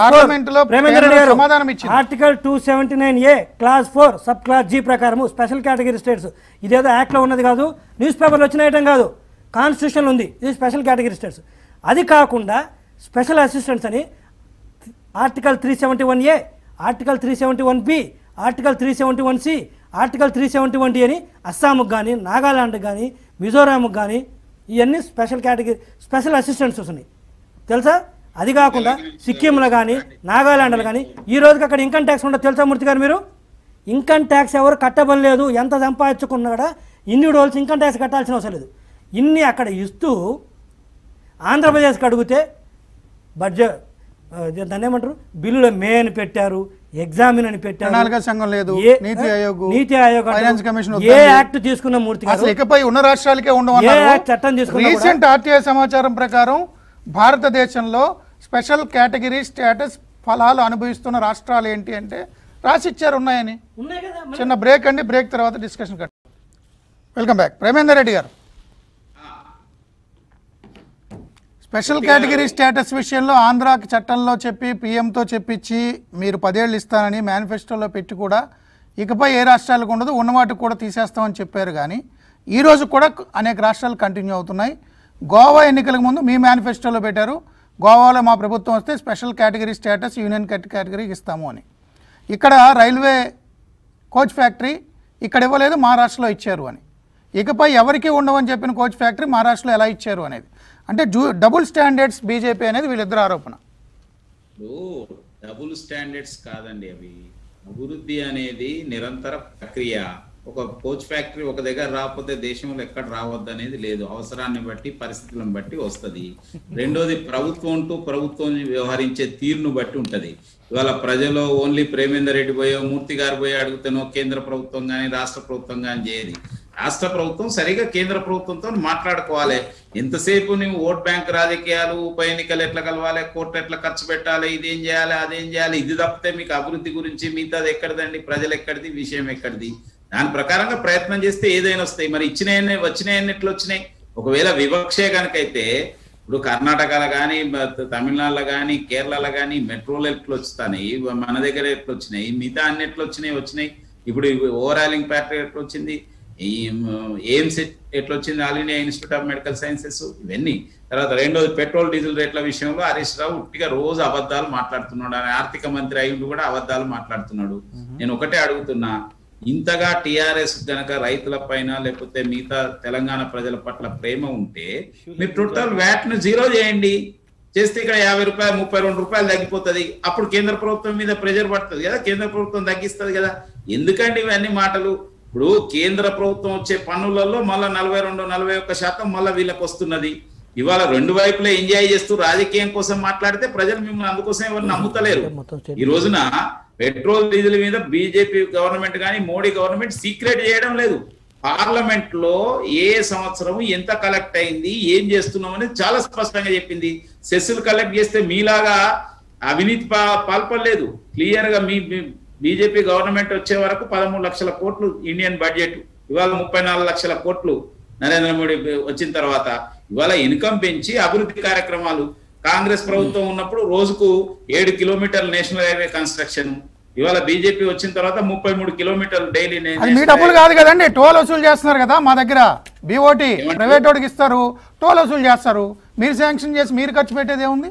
4 article 279A clause 4 sub clause G ప్రకారము స్పెషల్ కేటగిరీ స్టేట్స్. ఇదేదో యాక్ట్లో ఉన్నది కాదు, న్యూస్ పేపర్లో వచ్చిన ఐటమ్ కాదు, కాన్స్టిట్యూషన్ ఉంది. ఇది స్పెషల్ కేటగిరీ స్టేట్స్. అది కాకుండా స్పెషల్ అసిస్టెంట్స్ అని article 371A, article 371B, article 371C, article 371D అని అస్సాంకు కానీ నాగాలాండ్కి కానీ మిజోరాంకి కానీ ఇవన్నీ స్పెషల్ కేటగిరీ స్పెషల్ అసిస్టెంట్స్ వస్తున్నాయి తెలుసా. అది కాకుండా సిక్కింలో కానీ నాగాలాండ్లో కానీ ఈ రోజుకి అక్కడ ఇన్కమ్ ట్యాక్స్ ఉండదు తెలుసా మూర్తి గారు? మీరు ఇన్కమ్ ట్యాక్స్ ఎవరు కట్టబడలేదు, ఎంత సంపాదించుకున్నా కూడా ఇండివిజువల్స్ ఇన్కమ్ ట్యాక్స్ కట్టాల్సిన అవసరం లేదు. ఇన్ని అక్కడ ఇస్తూ ఆంధ్రప్రదేశ్కి అడిగితే బడ్జెట్ దాన్ని ఏమంటారు బిల్లులో మే అని పెట్టారు, ఎగ్జామిన్ అని పెట్టారు, నీతి ఆయోగ్ ఏ యాక్ట్ తీసుకున్న మూర్తి గారు ఇకపై ఉన్న రాష్ట్రాలకే చట్టం తీసుకున్న రీసెంట్ ఆర్టీఐ సమాచారం ప్రకారం భారతదేశంలో స్పెషల్ కేటగిరీ స్టేటస్ ఫలాలు అనుభవిస్తున్న రాష్ట్రాలు ఏంటి అంటే రాసిచ్చారు ఉన్నాయని. చిన్న బ్రేక్ అండి, బ్రేక్ తర్వాత discussion cut. Welcome back. Premender Reddy గారు, స్పెషల్ కేటగిరీ స్టేటస్ విషయంలో ఆంధ్రాకి చట్టంలో చెప్పి పీఎంతో చెప్పించి మీరు 10 ఏళ్ళు ఇస్తానని మేనిఫెస్టోలో పెట్టి కూడా ఇకపై ఏ రాష్ట్రాలకు ఉండదు, ఉన్నవాటికి కూడా తీసేస్తామని చెప్పారు. కానీ ఈరోజు కూడా అనేక రాష్ట్రాలు కంటిన్యూ అవుతున్నాయి. గోవా ఎన్నికలకు ముందు మీ మేనిఫెస్టోలో పెట్టారు, గోవాలో మా ప్రభుత్వం వస్తే స్పెషల్ కేటగిరీ స్టేటస్ యూనియన్ కేటగిరీకి ఇస్తాము అని. ఇక్కడ రైల్వే కోచ్ ఫ్యాక్టరీ ఇక్కడ ఇవ్వలేదు, మహారాష్ట్రలో ఇచ్చారు అని. ఇకపై ఎవరికి ఉండవని చెప్పిన కోచ్ ఫ్యాక్టరీ మహారాష్ట్రలో ఎలా ఇచ్చారు అనేది అంటే డబుల్ స్టాండర్డ్స్ బీజేపీ అనేది వీళ్ళిద్దరు ఆరోపణ. డబుల్ స్టాండర్డ్స్ కాదండి, అవి అభివృద్ధి అనేది నిరంతర ప్రక్రియ. ఒక కోచ్ ఫ్యాక్టరీ ఒక దగ్గర రాకపోతే దేశంలో ఎక్కడ రావద్దు అనేది లేదు, అవసరాన్ని బట్టి పరిస్థితులను బట్టి వస్తుంది. రెండోది ప్రభుత్వం వ్యవహరించే తీరును బట్టి ఉంటది. ఇవాళ ప్రజలు ఓన్లీ ప్రేమేందర్ రెడ్డి పోయో మూర్తి గారు పోయో అడుగుతానో కేంద్ర ప్రభుత్వం కానీ రాష్ట్ర ప్రభుత్వం కానీ చేయదు. రాష్ట్ర ప్రభుత్వం సరిగా కేంద్ర ప్రభుత్వంతో మాట్లాడుకోవాలి. ఎంతసేపు నువ్వు ఓట్ బ్యాంక్ రాజకీయాలు, ఉప ఎన్నికలు ఎట్లా కలవాలి, కోర్టు ఎట్లా ఖర్చు పెట్టాలి, ఇదేం చేయాలి అదేం చేయాలి, ఇది తప్పితే మీకు అభివృద్ధి గురించి మిగతాది ఎక్కడిదండి, ప్రజలు ఎక్కడిది, విషయం ఎక్కడిది, దాని ప్రకారంగా ప్రయత్నం చేస్తే ఏదైనా వస్తాయి. మరి వచ్చినాయన్ని ఎట్లా వచ్చినాయి? ఒకవేళ వివక్షే కనుకైతే ఇప్పుడు కర్ణాటకలో కానీ తమిళనాడులో కానీ కేరళలో కానీ మెట్రోలు ఎట్లా వస్తాయి, మన దగ్గర ఎట్లా వచ్చినాయి, మిగతా అన్ని ఎట్లా వచ్చినాయి. ఇప్పుడు ఓవరాలింగ్ ప్యాటర్న్ ఎట్లా వచ్చింది, ఎయిమ్స్ ఎట్లా వచ్చింది, all India institute of medical sciences, ఇవన్నీ. తర్వాత రెండోది పెట్రోల్ డీజిల్ రేట్ల విషయంలో హరీష్ రావు ఉట్టిగా రోజు అబద్ధాలు మాట్లాడుతున్నాడు. ఆయన ఆర్థిక మంత్రి అయ్యిండు కూడా అబద్ధాలు మాట్లాడుతున్నాడు. నేను ఒకటే అడుగుతున్నా, ఇంతగా టిఆర్ఎస్ గనక రైతుల పైన లేకపోతే మిగతా తెలంగాణ ప్రజల పట్ల ప్రేమ ఉంటే మీరు టోటల్ వ్యాట్ ను 0 చేయండి. చేస్తే ఇక్కడ 50 రూపాయలు 32 రూపాయలు తగ్గిపోతుంది. అప్పుడు కేంద్ర ప్రభుత్వం మీద ప్రెషర్ పడుతుంది కదా, కేంద్ర ప్రభుత్వం తగ్గిస్తుంది కదా. ఎందుకండి ఇవన్నీ మాటలు? ఇప్పుడు కేంద్ర ప్రభుత్వం వచ్చే పన్నులలో మళ్ళా 42-41% మళ్ళీ వీళ్ళకి వస్తున్నది. ఇవాళ రెండు వైపులా ఎంజాయ్ చేస్తూ రాజకీయం కోసం మాట్లాడితే ప్రజలు మిమ్మల్ని అందుకోసం ఎవరు నమ్ముతలేరు. ఈ రోజున పెట్రోల్ డీజిల్ మీద బీజేపీ గవర్నమెంట్ కానీ మోడీ గవర్నమెంట్ సీక్రెట్ చేయడం లేదు. పార్లమెంట్ లో ఏ సంవత్సరం ఎంత కలెక్ట్ అయింది, ఏం చేస్తున్నాం అనేది చాలా స్పష్టంగా చెప్పింది. సెస్సులు కలెక్ట్ చేస్తే మీలాగా అవినీతి పాల్పడలేదు. క్లియర్ గా మీ బీజేపీ గవర్నమెంట్ వచ్చే వరకు 13 లక్షల కోట్లు ఇండియన్ బడ్జెట్, ఇవాళ 34 లక్షల కోట్లు నరేంద్ర మోడీ వచ్చిన తర్వాత. ఇవాళ ఇన్కమ్ పెంచి అభివృద్ధి కార్యక్రమాలు, కాంగ్రెస్ ప్రభుత్వం ఉన్నప్పుడు రోజుకు 7 కిలోమీటర్ల నేషనల్ హైవే కన్స్ట్రక్షన్, ఇవాళ బీజేపీ వచ్చిన తర్వాత 33 కిలోమీటర్లు డైలీ. మీ డబ్బులు కాదు కదండి, టోల్ వసూలు చేస్తున్నారు కదా. మా దగ్గర బీఓటీ ప్రైవేట్ వాడికి ఇస్తారు, టోల్ వసూలు చేస్తారు. మీరు శాంక్షన్ చేసి మీరు ఖర్చు పెట్టేది ఏముంది?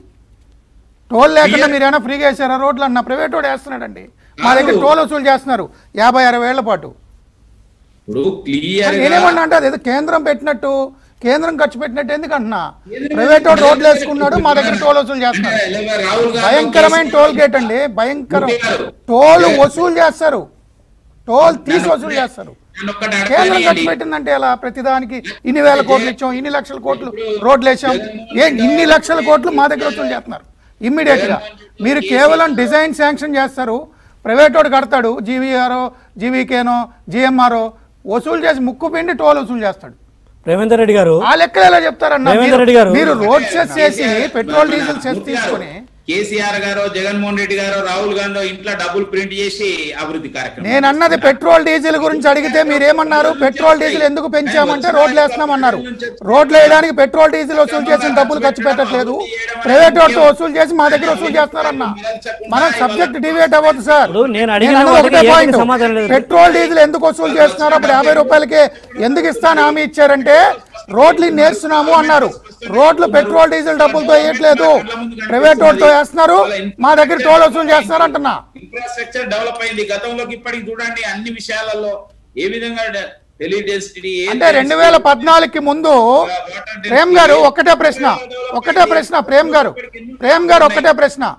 టోల్ లేకుండా మీరు ఏమైనా ఫ్రీగా వేసారా రోడ్లు అన్న? ప్రైవేట్ వాడు వేస్తున్నాడండి. మా దగ్గర టోల్ వసూలు చేస్తున్నారు 50-60 ఏళ్ల పాటు. ఇప్పుడు క్లియర్ నేనేమన్నా అంటే అదేదో కేంద్రం పెట్టినట్టు కేంద్రం ఖర్చు పెట్టినట్టు ఎందుకంటున్నా ప్రైవేట్ వాడు రోడ్లు వేసుకున్నాడు మా దగ్గర టోల్ వసూలు చేస్తున్నాడు భయంకరమైన టోల్ గేట్ అండి భయంకరం టోల్ వసూలు చేస్తారు టోల్ తీసి వసూలు చేస్తారు కేంద్రం ఖర్చు పెట్టిందంటే ఎలా ప్రతిదానికి ఇన్ని వేల కోట్లు ఇచ్చాం ఇన్ని లక్షల కోట్లు రోడ్లు వేసాం ఇన్ని లక్షల కోట్లు మా దగ్గర వసూలు చేస్తున్నారు ఇమ్మీడియట్ గా మీరు కేవలం డిజైన్ శాంక్షన్ చేస్తారు ప్రైవేట్ వాడు కడతాడు జీవీఆర్ఓ జీవీకేనో జిఎంఆర్ఓ వసూలు చేసి ముక్కు పిండి టోల్ వసూలు చేస్తాడు రేవంత్ రెడ్డి గారు ఆ లెక్కలు ఎలా చెప్తారన్నా రేవంత్ రెడ్డి గారు మీరు రోడ్ సెస్ చేసి పెట్రోల్ డీజిల్ సెస్ తీసుకొని కేసీఆర్ గారు జగన్మోహన్ రెడ్డి గారు రాహుల్ గాంధీ ఇంట్లో డబ్బులు ప్రింట్ చేసి అభివృద్ధి కార్యక్రమం నేను అన్నది పెట్రోల్ డీజిల్ గురించి అడిగితే మీరేమన్నారు పెట్రోల్ డీజిల్ ఎందుకు పెంచామంటే రోడ్లు వేస్తున్నామన్నారు రోడ్లు వేయడానికి పెట్రోల్ డీజిల్ వసూలు చేసిన డబ్బులు ఖర్చు పెట్టట్లేదు ప్రైవేట్ వాటితో వసూలు చేసి మా దగ్గర వసూలు చేస్తున్నారన్న మనం సబ్జెక్ట్ డివేట్ అవ్వదు సార్ ఒకటే పాయింట్ పెట్రోల్ డీజిల్ ఎందుకు వసూలు చేస్తున్నారు అప్పుడు 50 రూపాయలకి ఎందుకు ఇస్తాను హామీ ఇచ్చారంటే రోడ్లు నేస్తున్నాము అన్నారు రోడ్లు పెట్రోల్ డీజిల్ డబ్బులతో వేయట్లేదు ప్రైవేట్ వాటితో వేస్తున్నారు మా దగ్గర టోల్ వసూలు చేస్తున్నారు అంటున్నా ఇన్ఫ్రాస్ట్రక్చర్ డెవలప్ అయింది గతంలోకి ఇప్పటికి చూడండి అన్ని విషయాలలో ఏ విధంగా అంటే 2014కి ముందు ప్రేమ్ గారు ఒక్కటే ప్రశ్న ప్రేమ్ గారు ఒక్కటే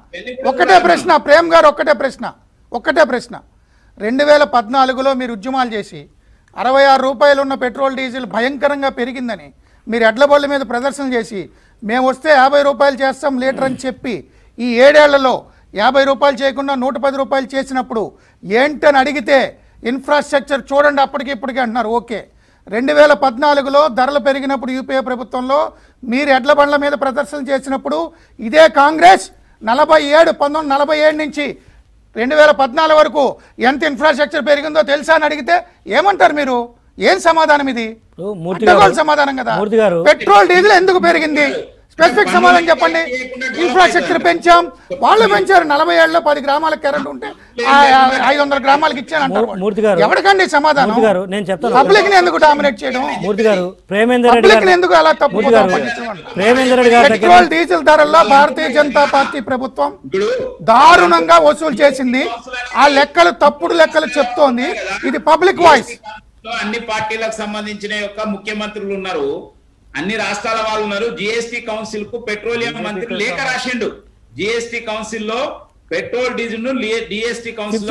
ప్రశ్న 2014లో మీరు ఉద్యమాలు చేసి 66 రూపాయలు ఉన్న పెట్రోల్ డీజిల్ భయంకరంగా పెరిగిందని మీరు ఎడ్ల బళ్ళ మీద ప్రదర్శన చేసి మేము వస్తే 50 రూపాయలు చేస్తాం లీటర్ అని చెప్పి ఈ 7 ఏళ్లలో 50 రూపాయలు చేయకుండా 110 రూపాయలు చేసినప్పుడు ఏంటని అడిగితే ఇన్ఫ్రాస్ట్రక్చర్ చూడండి అప్పటికి ఇప్పటికి అంటున్నారు ఓకే 2014లో ధరలు పెరిగినప్పుడు యూపీఏ ప్రభుత్వంలో మీరు ఎడ్ల బండ్ల మీద ప్రదర్శన చేసినప్పుడు ఇదే కాంగ్రెస్ 1947 నుంచి 2014 వరకు ఎంత ఇన్ఫ్రాస్ట్రక్చర్ పెరిగిందో తెలుసా అని అడిగితే ఏమంటారు మీరు ఏం సమాధానం ఇది సమాధానం కదా పెట్రోల్ డీజిల్ ఎందుకు పెరిగింది స్పెసిఫిక్ సమాధానం చెప్పండి ఇన్ఫ్రాస్ట్రక్చర్ పెంచాం వాళ్ళు పెంచారు 40 ఏళ్ళలో 10 గ్రామాలకు కరెంట్ ఉంటే 500 గ్రామాలకు ఇచ్చానంటారు ఎవరికండి సమాధానం పబ్లిక్ ని ఎందుకు డామినేట్ చేయడం పబ్లిక్ ని ఎందుకు అలా తప్పు పెట్రోల్ డీజిల్ ధరల్లో భారతీయ జనతా పార్టీ ప్రభుత్వం దారుణంగా వసూలు చేసింది ఆ లెక్కలు తప్పుడు లెక్కలు చెప్తోంది ఇది పబ్లిక్ వాయిస్ అన్ని పార్టీలకు సంబంధించిన యొక్క ముఖ్యమంత్రులు ఉన్నారు అన్ని రాష్ట్రాల వాళ్ళు ఉన్నారు జిఎస్టీ కౌన్సిల్ కు పెట్రోలియం మంత్రి లేఖ రాసిండు జిఎస్టీ కౌన్సిల్ లో పెట్రోల్ డీజిల్ ను జిఎస్టీ కౌన్సిల్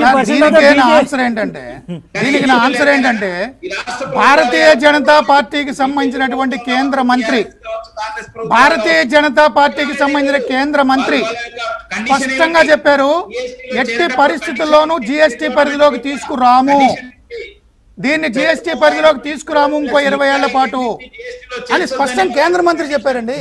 దీనికి ఆన్సర్ ఏంటంటే భారతీయ జనతా పార్టీకి సంబంధించినటువంటి కేంద్ర మంత్రి స్పష్టంగా చెప్పారు ఎట్టి పరిస్థితుల్లోనూ జిఎస్టీ పరిధిలోకి తీసుకురాము దీన్ని జిఎస్టీ పరిధిలోకి తీసుకురాము ఇంకో 20 ఏళ్ల పాటు అని స్పష్టం కేంద్ర మంత్రి చెప్పారండి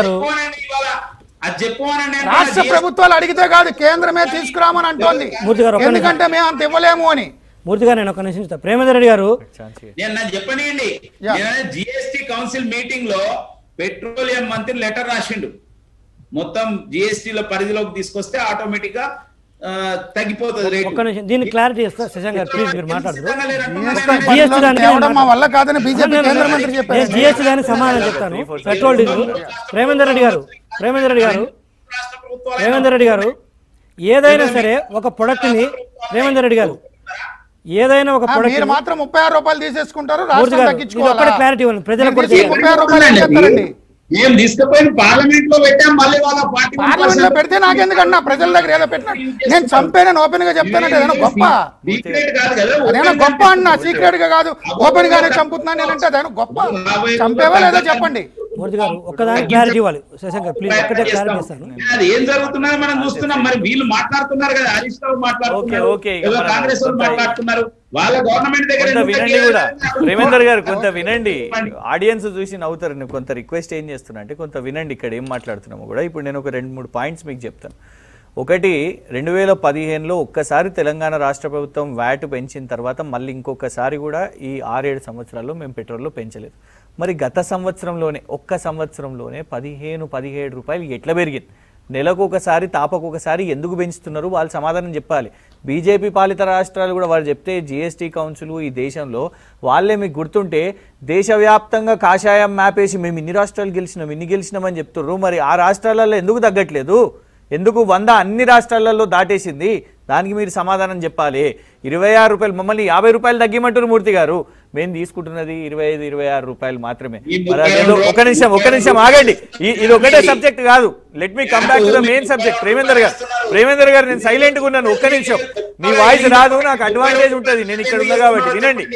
రాష్ట్ర ప్రభుత్వాలు అడిగితే కాదు కేంద్రమే తీసుకురామని అంటోంది ఎందుకంటే మేము అంత ఇవ్వలేము అని మూర్తిగా నేను ఒక నిమిషం ప్రేమేంద్ర రెడ్డి గారు చెప్పనియండి జిఎస్టీ కౌన్సిల్ మీటింగ్ లో పెట్రోలియం మంత్రి లెటర్ రాసిండు మొత్తం జిఎస్టీల పరిధిలోకి తీసుకొస్తే ఆటోమేటిక్ గా తగ్గిపోతుంది దీన్ని క్లారిటీ ఇస్తా శశాంక్ గారు ప్లీజ్ మీరు మాట్లాడుతున్నారు జిఎస్టీ దానికి సమాధానం చెప్తాను పెట్రోల్ డీజిల్ ప్రేమేందర్ రెడ్డి గారు ఏదైనా సరే ఒక ప్రొడక్ట్ ని ప్రేమేందర్ రెడ్డి గారు ఏదైనా ఒక ప్రొడక్ట్ మాత్రం 36 రూపాయలు తీసేసుకుంటారు క్లారిటీ ఇవ్వండి ప్రజలకు కూడా మేము తీసుకుపోయిన పార్లమెంట్ లో పెట్టాం మళ్ళీ వాళ్ళ పార్లమెంట్ లో పెడితే నాకెందుకన్నా ప్రజల దగ్గర ఏదో పెట్టినా నేను చంపానని ఓపెన్ గా చెప్తానంటే ఏదైనా గొప్ప అన్నా సీక్రెట్ గా కాదు ఓపెన్ గానే చంపుతున్నాను నేనంటే అదేనా గొప్ప చంపేవా లేదా చెప్పండి మూర్తి గారు ఒక్కదానికి క్లారిటీ ఇవ్వాలి శశాంక్ గారు ప్లీజ్ ఒక్కటే క్లారిటీ ఇస్తాను ఏం జరుగుతున్నదో మనం చూస్తున్నాం మరి వీళ్ళు మాట్లాడుతున్నారు కదా హరీష్ రావు మాట్లాడుతున్నారు కాంగ్రెస్ వాళ్ళు మాట్లాడుతున్నారు వాళ్ళ గవర్నమెంట్ దగ్గర వినండి కూడా రేవేందర్ గారు కొంత వినండి ఆడియన్స్ చూసి నవ్వుతారు కొంత రిక్వెస్ట్ ఏం చేస్తున్నా అంటే కొంత వినండి ఇక్కడ ఏం మాట్లాడుతున్నామో కూడా ఇప్పుడు నేను ఒక 2-3 పాయింట్స్ మీకు చెప్తాను ఒకటి 2015లో ఒక్కసారి తెలంగాణ రాష్ట్ర ప్రభుత్వం వ్యాట్ పెంచిన తర్వాత మళ్ళీ ఇంకొకసారి కూడా ఈ 6-7 సంవత్సరాల్లో మేము పెట్రోల్లో పెంచలేదు మరి గత సంవత్సరంలోనే ఒక్క సంవత్సరంలోనే 15-17 రూపాయలు ఎట్లా పెరిగింది నెలకు ఒకసారి తాపకొకసారి ఎందుకు పెంచుతున్నారు వాళ్ళు సమాధానం చెప్పాలి బీజేపీ పాలిత రాష్ట్రాలు కూడా వాళ్ళు చెప్తే జిఎస్టీ కౌన్సిల్ ఈ దేశంలో వాళ్ళే మీకు గుర్తుంటే దేశవ్యాప్తంగా కాషాయం మ్యాప్ వేసి మేము ఇన్ని రాష్ట్రాలు గెలిచినామని చెప్తున్నారు మరి ఆ రాష్ట్రాలలో ఎందుకు తగ్గట్లేదు ఎందుకు 100 అన్ని రాష్ట్రాలలో దాటేసింది దానికి మీరు సమాధానం చెప్పాలి 26 రూపాయలు మమ్మల్ని 50 రూపాయలు తగ్గిమంటారు మూర్తి గారు మేము తీసుకుంటున్నది 25-26 రూపాయలు మాత్రమే. ఒక నిమిషం ఆగండి, ఇది ఒకటే సబ్జెక్ట్ కాదు. Let me come back to the main subject. Premender గారు నేను సైలెంట్ గా ఉన్నాను, ఒక్క నిమిషం. మీ వాయిస్ రాదు, నాకు అడ్వాంటేజ్ ఉంటుంది, నేను ఇక్కడ ఉన్నా కాబట్టి.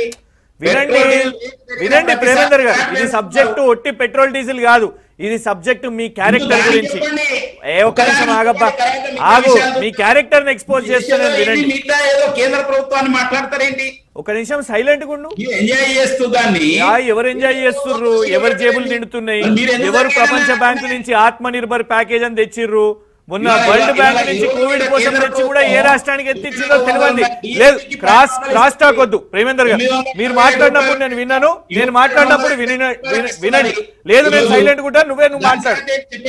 వినండి ప్రేమేందర్ గారు, ఇది సబ్జెక్టు ఒట్టి పెట్రోల్ డీజిల్ కాదు, ఇది సబ్జెక్టు మీ క్యారెక్టర్ గురించి. ఒక్క నిమిషం ఆగబ్బా, ఆగు, మీ క్యారెక్టర్ ని ఎక్స్పోజ్ చేస్తానని వినండి. కేంద్ర ప్రభుత్వాన్ని మాట్లాడతారేంటి? ఒక నిమిషం సైలెంట్ గా ఎంజాయ్ చేస్తూ దాన్ని ఎవరు ఎంజాయ్ చేస్తుర్రు? ఎవరు జేబులు నిండుతున్నాయి? ఎవరు ప్రపంచ బ్యాంకు నుంచి ఆత్మ నిర్భర్ ప్యాకేజ్ అని తెచ్చిర్రు? మొన్న వరల్డ్ బ్యాంక్ నుంచి కోవిడ్ కోసం తెచ్చి కూడా ఏ రాష్ట్రానికి ఎత్తిచ్చిందో తెలియదు. లేదు, క్రాస్ టాక్ వద్దు ప్రేమేందర్ గారు. మీరు మాట్లాడినప్పుడు నేను విన్నాను, నేను మాట్లాడినప్పుడు వినండి. లేదు నేను సైలెంట్ ఉంటాను, నువ్వు మాట్లాడు.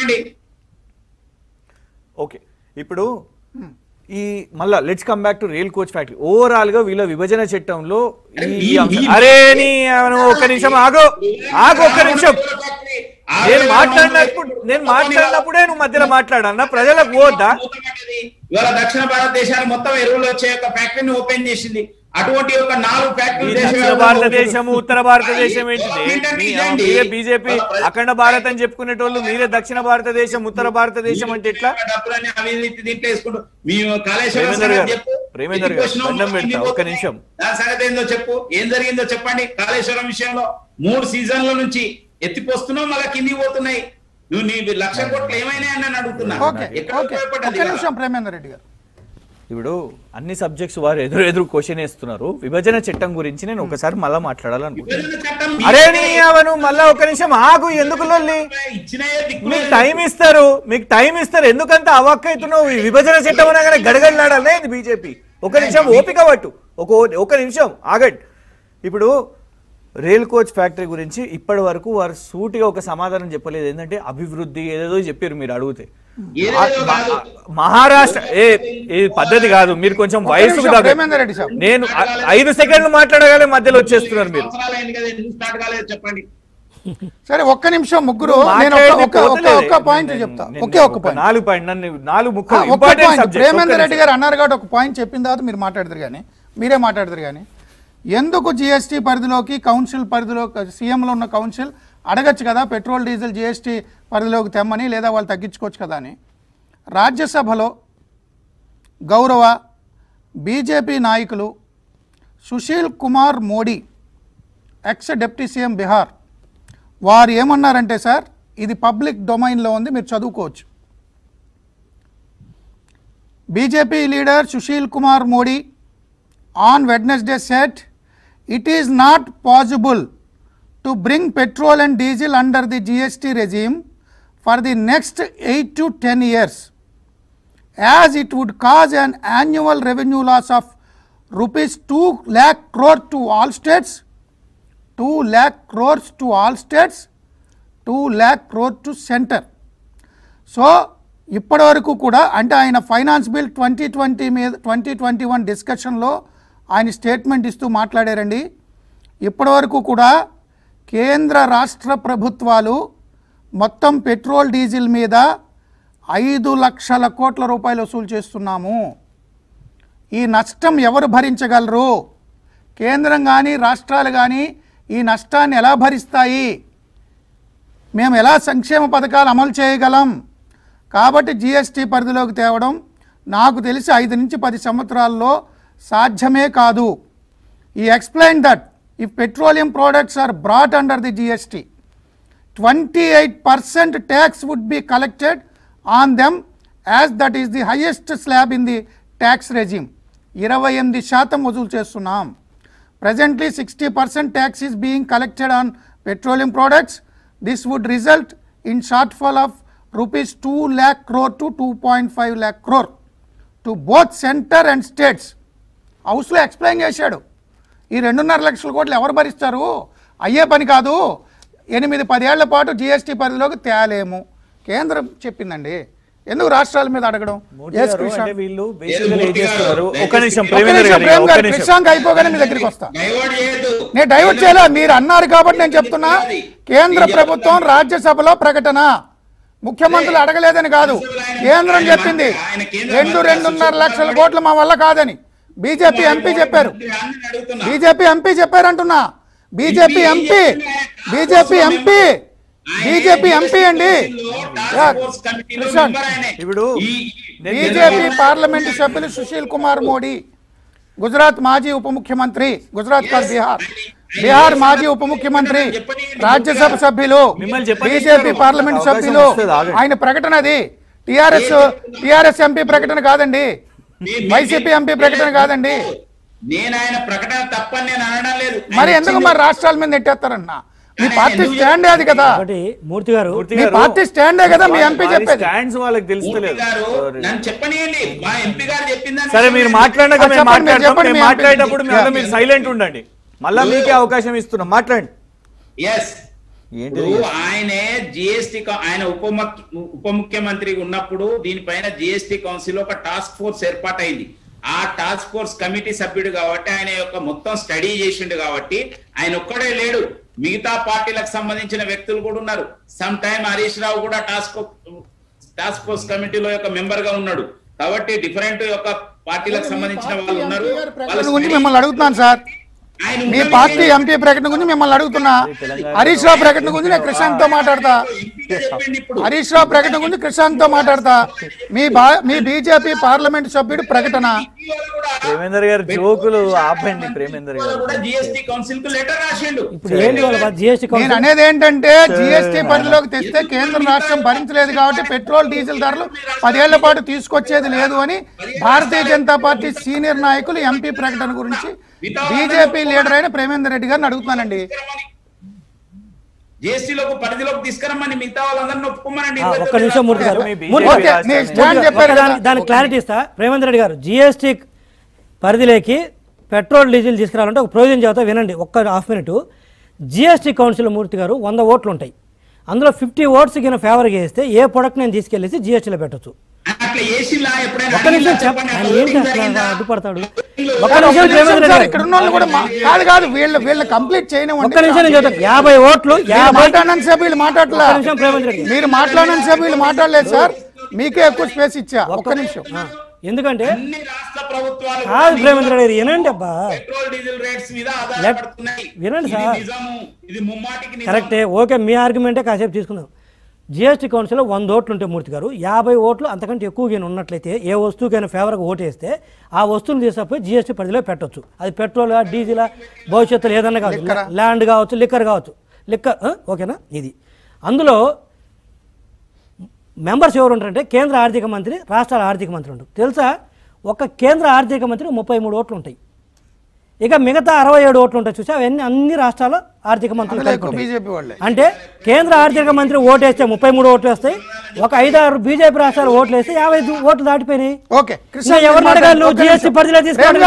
ఓకే, ఇప్పుడు ఈ మళ్ళా let's come back to rail coach factory. Overall గా వీళ్ళ విభజన చట్టంలో అరే ఒక్క నిమిషం ఆగు, ఒక్క నిమిషం. నేను మాట్లాడినప్పుడే నువ్వు మధ్యలో మాట్లాడన్నా, ప్రజలకు పోద్దా? ఇవాళ దక్షిణ భారతదేశాన్ని మొత్తం ఎరువులు వచ్చే ఒక ఫ్యాక్టరీని ఓపెన్ చేసింది. అటువంటి ఒక 4 ఫ్యాక్టరీలు దక్షిణ భారతదేశం ఉత్తర భారతదేశం ఏంటిది? మీరే బీజేపీ అఖండ భారత్ అని చెప్పుకునేటోళ్ళు, మీరే దక్షిణ భారతదేశం ఉత్తర భారతదేశం అంటే ఎట్లా? ప్రేమేందర్ గారు అన్నం పెడతా, ఒక్క నిమిషం. దాని సంగతి ఏందో చెప్పు, ఏం జరిగిందో చెప్పండి. కాళేశ్వరం విషయంలో 3 సీజన్ల నుంచి ఎత్తిపోస్తున్నావు, మళ్ళీ కిందికి పోతున్నాయి. నువ్వు నీ 1,00,000 కోట్లు ఏమైనా అని అడుగుతున్నా. ప్రేమేందర్ రెడ్డి గారు, ఇప్పుడు అన్ని సబ్జెక్ట్స్ వారు ఎదురు క్వశ్చన్ వేస్తున్నారు. విభజన చట్టం గురించి నేను ఒకసారి మళ్ళా మాట్లాడాలనుకుంటున్నాను. అరే నీ అవను మళ్ళా ఒక నిమిషం ఆగు, ఎందుకు మీకు టైం ఇస్తారు, ఎందుకంత అవాక్ అవుతున్నావు? విభజన చట్టం అనగానే గడగడలాడాలే ఇది బీజేపీ. ఒక నిమిషం ఓపిక పట్టు, ఒక నిమిషం ఆగండి. ఇప్పుడు రైల్ కోచ్ ఫ్యాక్టరీ గురించి ఇప్పటి వరకు వారు సూటిగా ఒక సమాధానం చెప్పలేదు. ఏంటంటే అభివృద్ధి ఏదేదో చెప్పారు. మీరు అడిగితే మహారాష్ట్ర పద్ధతి కాదు, మీరు కొంచెం వయసు. నేను 5 సెకండ్లు మాట్లాడగానే మధ్యలో వచ్చేస్తున్నారు మీరు. సరే ఒక్క నిమిషం ముగ్గురు, పాయింట్ చెప్తా. ప్రేమేందర్ రెడ్డి గారు అన్నారు కాబట్టి ఒక పాయింట్ చెప్పిన తర్వాత మీరు మీరే మాట్లాడతారు కానీ ఎందుకు జిఎస్టీ పరిధిలోకి కౌన్సిల్ పరిధిలో సీఎంలో ఉన్న కౌన్సిల్ అడగచ్చు కదా పెట్రోల్ డీజిల్ జిఎస్టీ పరిధిలోకి తెమ్మని, లేదా వాళ్ళు తగ్గించుకోవచ్చు కదా అని. రాజ్యసభలో గౌరవ బీజేపీ నాయకులు Sushil Kumar Modi, ex deputy CM Bihar, వారు ఏమన్నారంటే సార్, ఇది పబ్లిక్ డొమైన్లో ఉంది, మీరు చదువుకోవచ్చు. BJP leader Sushil Kumar Modi on Wednesday said, it is not possible to bring petrol and diesel under the GST regime for the next 8 to 10 years, as it would cause an annual revenue loss of rupees 2 lakh crore to all states, 2 lakh crores to all states, 2 lakh crore to center. So ఇప్పటి వరకు కూడా అంటే ఆయన finance bill 2020 మీద 2021 డిస్కషన్లో ఆయన statement ఇస్తూ మాట్లాడారండి. ఇప్పటి వరకు కూడా కేంద్ర రాష్ట్ర ప్రభుత్వాలు మొత్తం పెట్రోల్ డీజిల్ మీద 5 లక్షల కోట్ల రూపాయలు వసూలు చేస్తున్నాము. ఈ నష్టం ఎవరు భరించగలరు? కేంద్రం కానీ రాష్ట్రాలు కానీ ఈ నష్టాన్ని ఎలా భరిస్తాయి? మేము ఎలా సంక్షేమ పథకాలు అమలు చేయగలం? కాబట్టి జిఎస్టీ పరిధిలోకి తేవడం నాకు తెలిసి 5 నుంచి 10 సంవత్సరాల్లో సాధ్యమే కాదు. ఈ explain that if petroleum products are brought under the GST, 28% tax would be collected on them, as that is the highest slab in the tax regime. 28% వసూలు చేస్తున్నాం. Presently 60% tax is being collected on petroleum products. This would result in shortfall of rupees 2 lakh crore to 2.5 lakh crore to both center and states. హౌస్లో explain చేశాడు. ఈ 2.5 లక్షల కోట్లు ఎవరు భరిస్తారు? అయ్యే పని కాదు. 8-10 ఏళ్ల పాటు జిఎస్టీ పరిధిలోకి తేలేము, కేంద్రం చెప్పిందండి. ఎందుకు రాష్ట్రాల మీద అడగడం? అయిపోగానే మీ దగ్గరికి వస్తా. నేను డైవర్ట్ చేయాలి, మీరు అన్నారు కాబట్టి నేను చెప్తున్నా. కేంద్ర ప్రభుత్వం రాజ్యసభలో ప్రకటన, ముఖ్యమంత్రులు అడగలేదని కాదు, కేంద్రం చెప్పింది 2.5 లక్షల కోట్లు మా వల్ల కాదని. బీజేపీ ఎంపీ చెప్పారు, అంటున్నా. బీజేపీ ఎంపీ అండి. ఇప్పుడు బీజేపీ పార్లమెంటు సభ్యులు సుశీల్ కుమార్ మోడీ, గుజరాత్ మాజీ ఉప ముఖ్యమంత్రి, గుజరాత్ కాదు బీహార్ మాజీ ఉప ముఖ్యమంత్రి, రాజ్యసభ సభ్యులు, బీజేపీ పార్లమెంట్ సభ్యులు. ఆయన ప్రకటన అది టిఆర్ఎస్ ఎంపీ ప్రకటన కాదండి, వైసీపీ ఎంపీ ప్రకటన కాదండి. నేను ఆయన ప్రకటన తప్పని నేను అనడం లేదు. మరి ఎందుకు మరి రాష్ట్రాల మీద నెట్టేస్తారన్నా? మీ పార్టీ స్టాండే అది కదా. మూర్తి గారు మీ పార్టీ స్టాండే కదా మీ ఎంపీ చెప్పేది. స్టాండ్స్ వాళ్ళకి తెలుస్తలేదు. నన్ను చెప్పనియండి, మా ఎంపీ గారు చెప్పిందని. సరే మీరు మాట్లాడక మాట్లాడేటప్పుడు మీరు సైలెంట్ ఉండండి. మళ్ళా మీకే అవకాశం ఇస్తున్నాం, మాట్లాడండి. ఎస్, ఆయనే జిఎస్టీ, ఆయన ఉప ముఖ్యమంత్రి ఉన్నప్పుడు దీనిపైన జిఎస్టీ కౌన్సిల్ ఒక టాస్క్ ఫోర్స్ ఏర్పాటైంది. ఆ టాస్క్ ఫోర్స్ కమిటీ సభ్యుడు కాబట్టి ఆయన యొక్క మొత్తం స్టడీ చేసిండు కాబట్టి ఆయన ఒక్కడే లేడు, మిగతా పార్టీలకు సంబంధించిన వ్యక్తులు కూడా ఉన్నారు. సమ్ టైమ్ హరీష్ రావు కూడా టాస్క్ ఫోర్స్ కమిటీలో యొక్క మెంబర్ గా ఉన్నాడు. కాబట్టి డిఫరెంట్ యొక్క పార్టీలకు సంబంధించిన వాళ్ళు ఉన్నారు. మిమ్మల్ని అడుగుతున్నాను సార్, మీ పార్టీ ఎంపీ ప్రకటన గురించి మిమ్మల్ని అడుగుతున్నా. హరీష్ రావు ప్రకటన గురించి నేను కృష్ణాంత్ తో మాట్లాడతా. హరీష్ రావు ప్రకటన గురించి కృష్ణాంత్ తో మాట్లాడతా. మీ బీజేపీ పార్లమెంట్ సభ్యుడు ప్రకటన. ప్రేమేందర్ గారు జోకులు ఆపండి. ప్రేమేందర్ గారు నేను అనేది ఏంటంటే జిఎస్టీ పరిధిలోకి తెస్తే కేంద్ర రాష్ట్రం భరించలేదు కాబట్టి పెట్రోల్ డీజిల్ ధరలు 10 ఏళ్ల పాటు తీసుకొచ్చేది లేదు అని భారతీయ జనతా పార్టీ సీనియర్ నాయకులు ఎంపీ ప్రకటన గురించి బీజేపీ లీడర్ అయిన ప్రేమేందర్ రెడ్డి గారిని అడుగుతున్నానండి. పరిధిలోకి తీసుకురమ్మని మిగతా వాళ్ళందరినీ ఒప్పుకోమనండి. ఒక్క నిమిషం మూర్తి గారు, దానికి క్లారిటీ ఇస్తా. ప్రేమేందర్ రెడ్డి గారు, జిఎస్టీ పరిధిలోకి పెట్రోల్ డీజిల్ తీసుకురావాలంటే ఒక ప్రయోజనం చెబుతా వినండి, ఒక్క half minute. GST council Murthy గారు 100 ఓట్లు ఉంటాయి. అందులో 50 ఓట్స్ కింద ఫేవర్గా వేస్తే ఏ ప్రొడక్ట్ నేను తీసుకెళ్లేసి జిఎస్టీలో పెట్టచ్చు. ఒక్క నిమిషం చెప్పండి, అడ్డుపడతాడు. ఒక్క నిమిషం ఇక్కడ ఉన్న వాళ్ళు కూడా కాదు వీళ్ళు కంప్లీట్ చేయని. ఒక్క నిమిషం నేను చెప్తాను. 50 ఓట్లు మాట్లాడిన సభ్యులు మాట్లాడలేదు. మీరు మాట్లాడిన సభ్యులు మాట్లాడలేదు సార్, మీకే ఎక్కువ స్పేస్ ఇచ్చా. ఒక్క నిమిషం. ఎందుకంటే కాదు ప్రేమేంద్ర గారు వినండి అబ్బా, వినండి సార్, కరెక్టే, ఓకే, మీ ఆర్గ్యుమెంటే కాసేపు తీసుకుందాం. జిఎస్టీ కౌన్సిల్లో 100 ఓట్లు ఉంటే మూర్తి గారు 50 ఓట్లు అంతకంటే ఎక్కువగా ఉన్నట్లయితే ఏ వస్తువుకైనా ఫేవర్గా ఓటు వేస్తే ఆ వస్తువుని తీసుకపోయి జిఎస్టీ పరిధిలో పెట్టవచ్చు. అది పెట్రోల్ డీజిల్ భవిష్యత్తులో ఏదన్నా కావచ్చు, ల్యాండ్ కావచ్చు, లిక్కర్ కావచ్చు, ఓకేనా. ఇది అందులో మెంబర్స్ ఎవరు ఉంటారంటే కేంద్ర ఆర్థిక మంత్రి, రాష్ట్రాల ఆర్థిక మంత్రి ఉంటారు. తెలుసా, ఒక కేంద్ర ఆర్థిక మంత్రి 33 ఓట్లు ఉంటాయి. ఇక మిగతా 67 ఓట్లు ఉంటాయి చూసా, అవన్నీ అన్ని రాష్ట్రాల ఆర్థిక మంత్రులు. అంటే కేంద్ర ఆర్థిక మంత్రి ఓటేస్తే 33 ఓట్లు వస్తాయి, ఒక 5-6 బీజేపీ రాష్ట్రాలు ఓట్లు వేస్తే 50 ఓట్లు దాటిపోయినాయి. ఎవరిని అడగాలి? జిఎస్టీ పరిధిలో తీసుకోవాలి.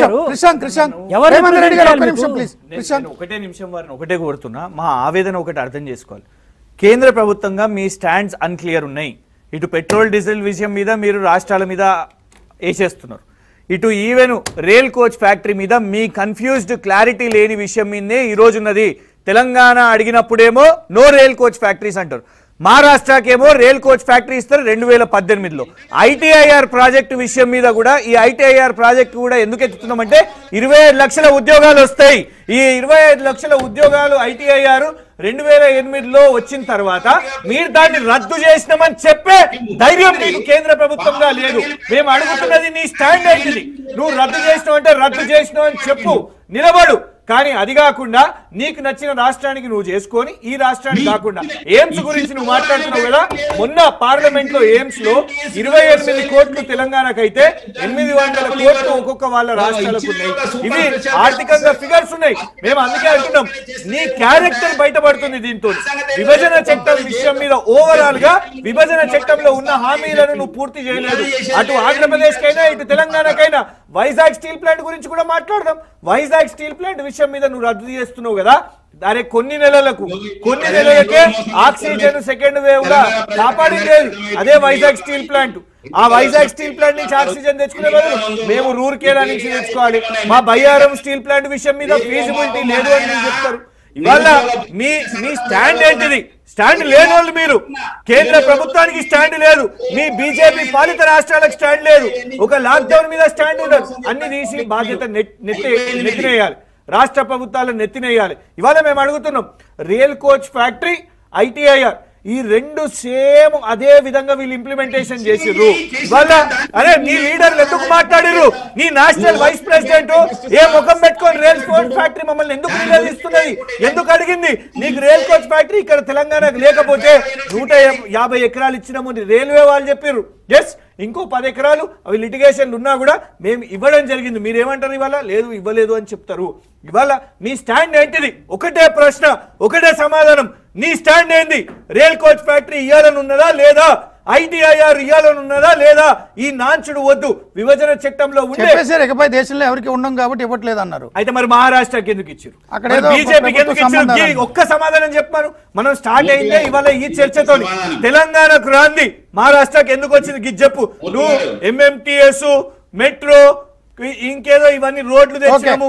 ఒకటే నిమిషం వారిని ఒకటే కోరుతున్నా, మా ఆవేదన ఒకటి అర్థం చేసుకోవాలి. కేంద్ర ప్రభుత్వంగా మీ స్టాండ్స్ అన్క్లియర్ ఉన్నాయి. ఇటు పెట్రోల్ డీజిల్ విషయం మీద మీరు రాష్ట్రాల మీద వేసేస్తున్నారు, ఇటు ఈవెన్ రైల్ కోచ్ ఫ్యాక్టరీ మీద మీ కన్ఫ్యూజ్డ్ క్లారిటీ లేని విషయం మీదే ఈరోజు ఉన్నది. తెలంగాణ అడిగినప్పుడేమో నో రైల్ కోచ్ ఫ్యాక్టరీస్ అంటారు, మహారాష్ట్రకేమో రైల్ కోచ్ ఫ్యాక్టరీ ఇస్తారు 2018లో. ఐటీఐఆర్ ప్రాజెక్టు విషయం మీద కూడా, ఈ ఐటీఐఆర్ ప్రాజెక్టు కూడా ఎందుకు ఎత్తుతున్నామంటే 25 లక్షల ఉద్యోగాలు వస్తాయి. ఈ 25 లక్షల ఉద్యోగాలు ఐటీఐఆర్ 2008లో వచ్చిన తర్వాత మీరు దాన్ని రద్దు చేసినామని చెప్పే ధైర్యం మీకు కేంద్ర ప్రభుత్వంగా లేదు. మేము అడుగుతున్నది నీ స్టాండ్ ఏంటిది? నువ్వు రద్దు చేసినావు అంటే రద్దు చేసినావు అని చెప్పు, నిలబడు. కానీ అది కాకుండా నీకు నచ్చిన రాష్ట్రానికి నువ్వు చేసుకొని ఈ రాష్ట్రానికి కాకుండా ఎయిమ్స్ గురించి నువ్వు మాట్లాడుతున్నావు కదా. మొన్న పార్లమెంట్ లో ఎయిమ్స్ లో 28 కోట్లు తెలంగాణకైతే 800 కోట్లు ఒక్కొక్క వాళ్ళ రాష్ట్రాలకు ఉన్నాయి. ఇవి ఆర్థికంగా ఫిగర్స్ ఉన్నాయి. మేము అందుకే అంటున్నాం, నీ క్యారెక్టర్ బయటపడుతుంది దీంతో. విభజన చట్టం విషయం మీద ఓవరాల్ గా విభజన చట్టంలో ఉన్న హామీలను నువ్వు పూర్తి చేయలేదు. అటు ఆంధ్రప్రదేశ్ కైనా ఇటు తెలంగాణకైనా. వైజాగ్ స్టీల్ ప్లాంట్ గురించి కూడా మాట్లాడదాం. వైజాగ్ స్టీల్ ప్లాంట్ విషయం మీద నువ్వు రద్దు చేస్తున్నావు కదా. అరే కొన్ని నెలలకే ఆక్సిజన్ సెకండ్ వేవ్ గా కాపాడింది అదే వైజాగ్ స్టీల్ ప్లాంట్. ఆ వైజాగ్ స్టీల్ ప్లాంట్ నుంచి ఆక్సిజన్ తెచ్చుకునే బదులు మేము రూర్కేలా నుంచి తెచ్చుకోవాలి. మా బయ్యారం స్టీల్ ప్లాంట్ విషయం మీద ఫీజిబిలిటీ లేదు అని నేను చెప్తారు. ఇవాళ మీ స్టాండ్ ఏంటిది? స్టాండ్ లేని వాళ్ళు మీరు. కేంద్ర ప్రభుత్వానికి స్టాండ్ లేదు, మీ బీజేపీ పాలిత రాష్ట్రాలకు స్టాండ్ లేదు. ఒక లాక్డౌన్ మీద స్టాండ్ ఉండదు, అన్ని తీసి బాధ్యత నెట్టినేయాలి. రాష్ట్ర ప్రభుత్వాలను నెత్తినేయాలి. ఇవాళ మేము అడుగుతున్నాం, రియల్ కోచ్ ఫ్యాక్టరీ, ఐటీఐఆర్ ఈ రెండు సేమ్ అదే విధంగా వీళ్ళు ఇంప్లిమెంటేషన్ చేసిర్రు. వాళ్ళ అరే నీ లీడర్లు ఎందుకు మాట్లాడిరు? నీ నేషనల్ వైస్ ప్రెసిడెంట్ ఏ ముఖం పెట్టుకొని రైల్ కోచ్ ఫ్యాక్టరీ మమ్మల్ని ఎందుకు నిలదీస్తున్నది? ఎందుకు అడిగింది? నీకు రైల్ కోచ్ ఫ్యాక్టరీ ఇక్కడ తెలంగాణకు లేకపోతే 150 ఎకరాలు ఇచ్చినాము రైల్వే వాళ్ళు చెప్పారు. ఎస్, ఇంకో 10 ఎకరాలు అవి లిటిగేషన్లు ఉన్నా కూడా మేము ఇవ్వడం జరిగింది. మీరేమంటారు? ఇవాళ లేదు ఇవ్వలేదు అని చెప్తారు. ఇవాళ మీ స్టాండ్ ఏంటిది? ఒకటే ప్రశ్న, ఒకటే సమాధానం. నీ స్టాండ్ ఏంది? రైల్ కోచ్ ఫ్యాక్టరీ ఇవ్వాలని ఉన్నదా లేదా? ఐటీఐఆర్ ఇవ్వాలని ఉన్నదా లేదా? ఈ నాంచుడు వద్దు. విభజన చట్టంలో ఉండే దేశంలో ఎవరికి ఉండం కాబట్టి ఇవ్వట్లేదు అన్నారు. అయితే మరి మహారాష్ట్రకి ఎందుకు ఇచ్చారు? బీజేపీకి ఎందుకు ఇచ్చారు? ఒక్క సమాధానం చెప్పాను. మనం స్టార్ట్ అయిందే ఇవాళ ఈ చర్చతో. తెలంగాణకు రాంది మహారాష్ట్రకి ఎందుకు వచ్చింది చెప్పు. నువ్వు ఎంఎంటీఎస్, మెట్రో, ఇంకేదో ఇవన్నీ రోడ్లు తెచ్చాము.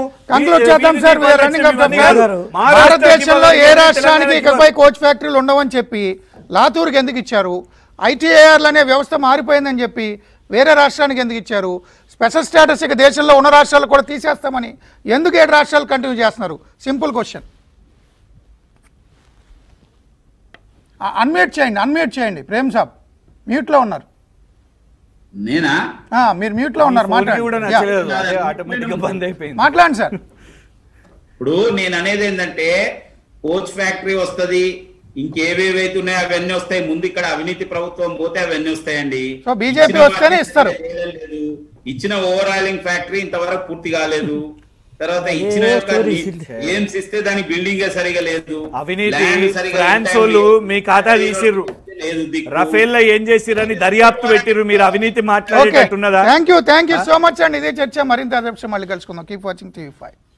భారతదేశంలో ఏ రాష్ట్రానికి ఇకపై కోచ్ ఫ్యాక్టరీలు ఉండవని చెప్పి లాతూర్కి ఎందుకు ఇచ్చారు? ఐటీఐఆర్లు అనే వ్యవస్థ మారిపోయిందని చెప్పి వేరే రాష్ట్రానికి ఎందుకు ఇచ్చారు? స్పెషల్ స్టేటస్ ఇక దేశంలో ఉన్న రాష్ట్రాలు కూడా తీసేస్తామని ఎందుకు 7 రాష్ట్రాలు కంటిన్యూ చేస్తున్నారు? Simple question. అన్మ్యూట్ చేయండి ప్రేమ్ సాబ్, మ్యూట్లో ఉన్నారు. నేనా? మీరు మ్యూట్ లో ఉన్నారు, మాట్లాడండి సార్. ఇప్పుడు నేను అనేది ఏంటంటే, కోచ్ ఫ్యాక్టరీ వస్తుంది, ఇంకేవేవైతే ఉన్నాయో అవన్నీ వస్తాయి. ముందు ఇక్కడ అవినీతి ప్రభుత్వం పోతే అవన్నీ వస్తాయండి. సో బీజేపీ వస్తేనే ఇస్తారు. ఇచ్చిన ఓవరాలింగ్ ఫ్యాక్టరీ ఇంతవరకు పూర్తి కాలేదు. తర్వాత ఇచ్చిన ఎయిమ్స్ ఇస్తే దాని బిల్డింగ్ సరిగా లేదు. అవినీతి ఫ్రాన్స్ వాళ్ళు మీ ఖాతా తీసిర్రు. రఫేల్ ఏం చేసిరని దర్యాప్తు పెట్టిర్రు. మీరు అవినీతి మాట్లాడేటట్టున్నదా? థ్యాంక్ యూ సో మచ్ అండి. ఇదే చర్చ మరింత మళ్ళీ కలుసుకుందాం. Keep watching TV5.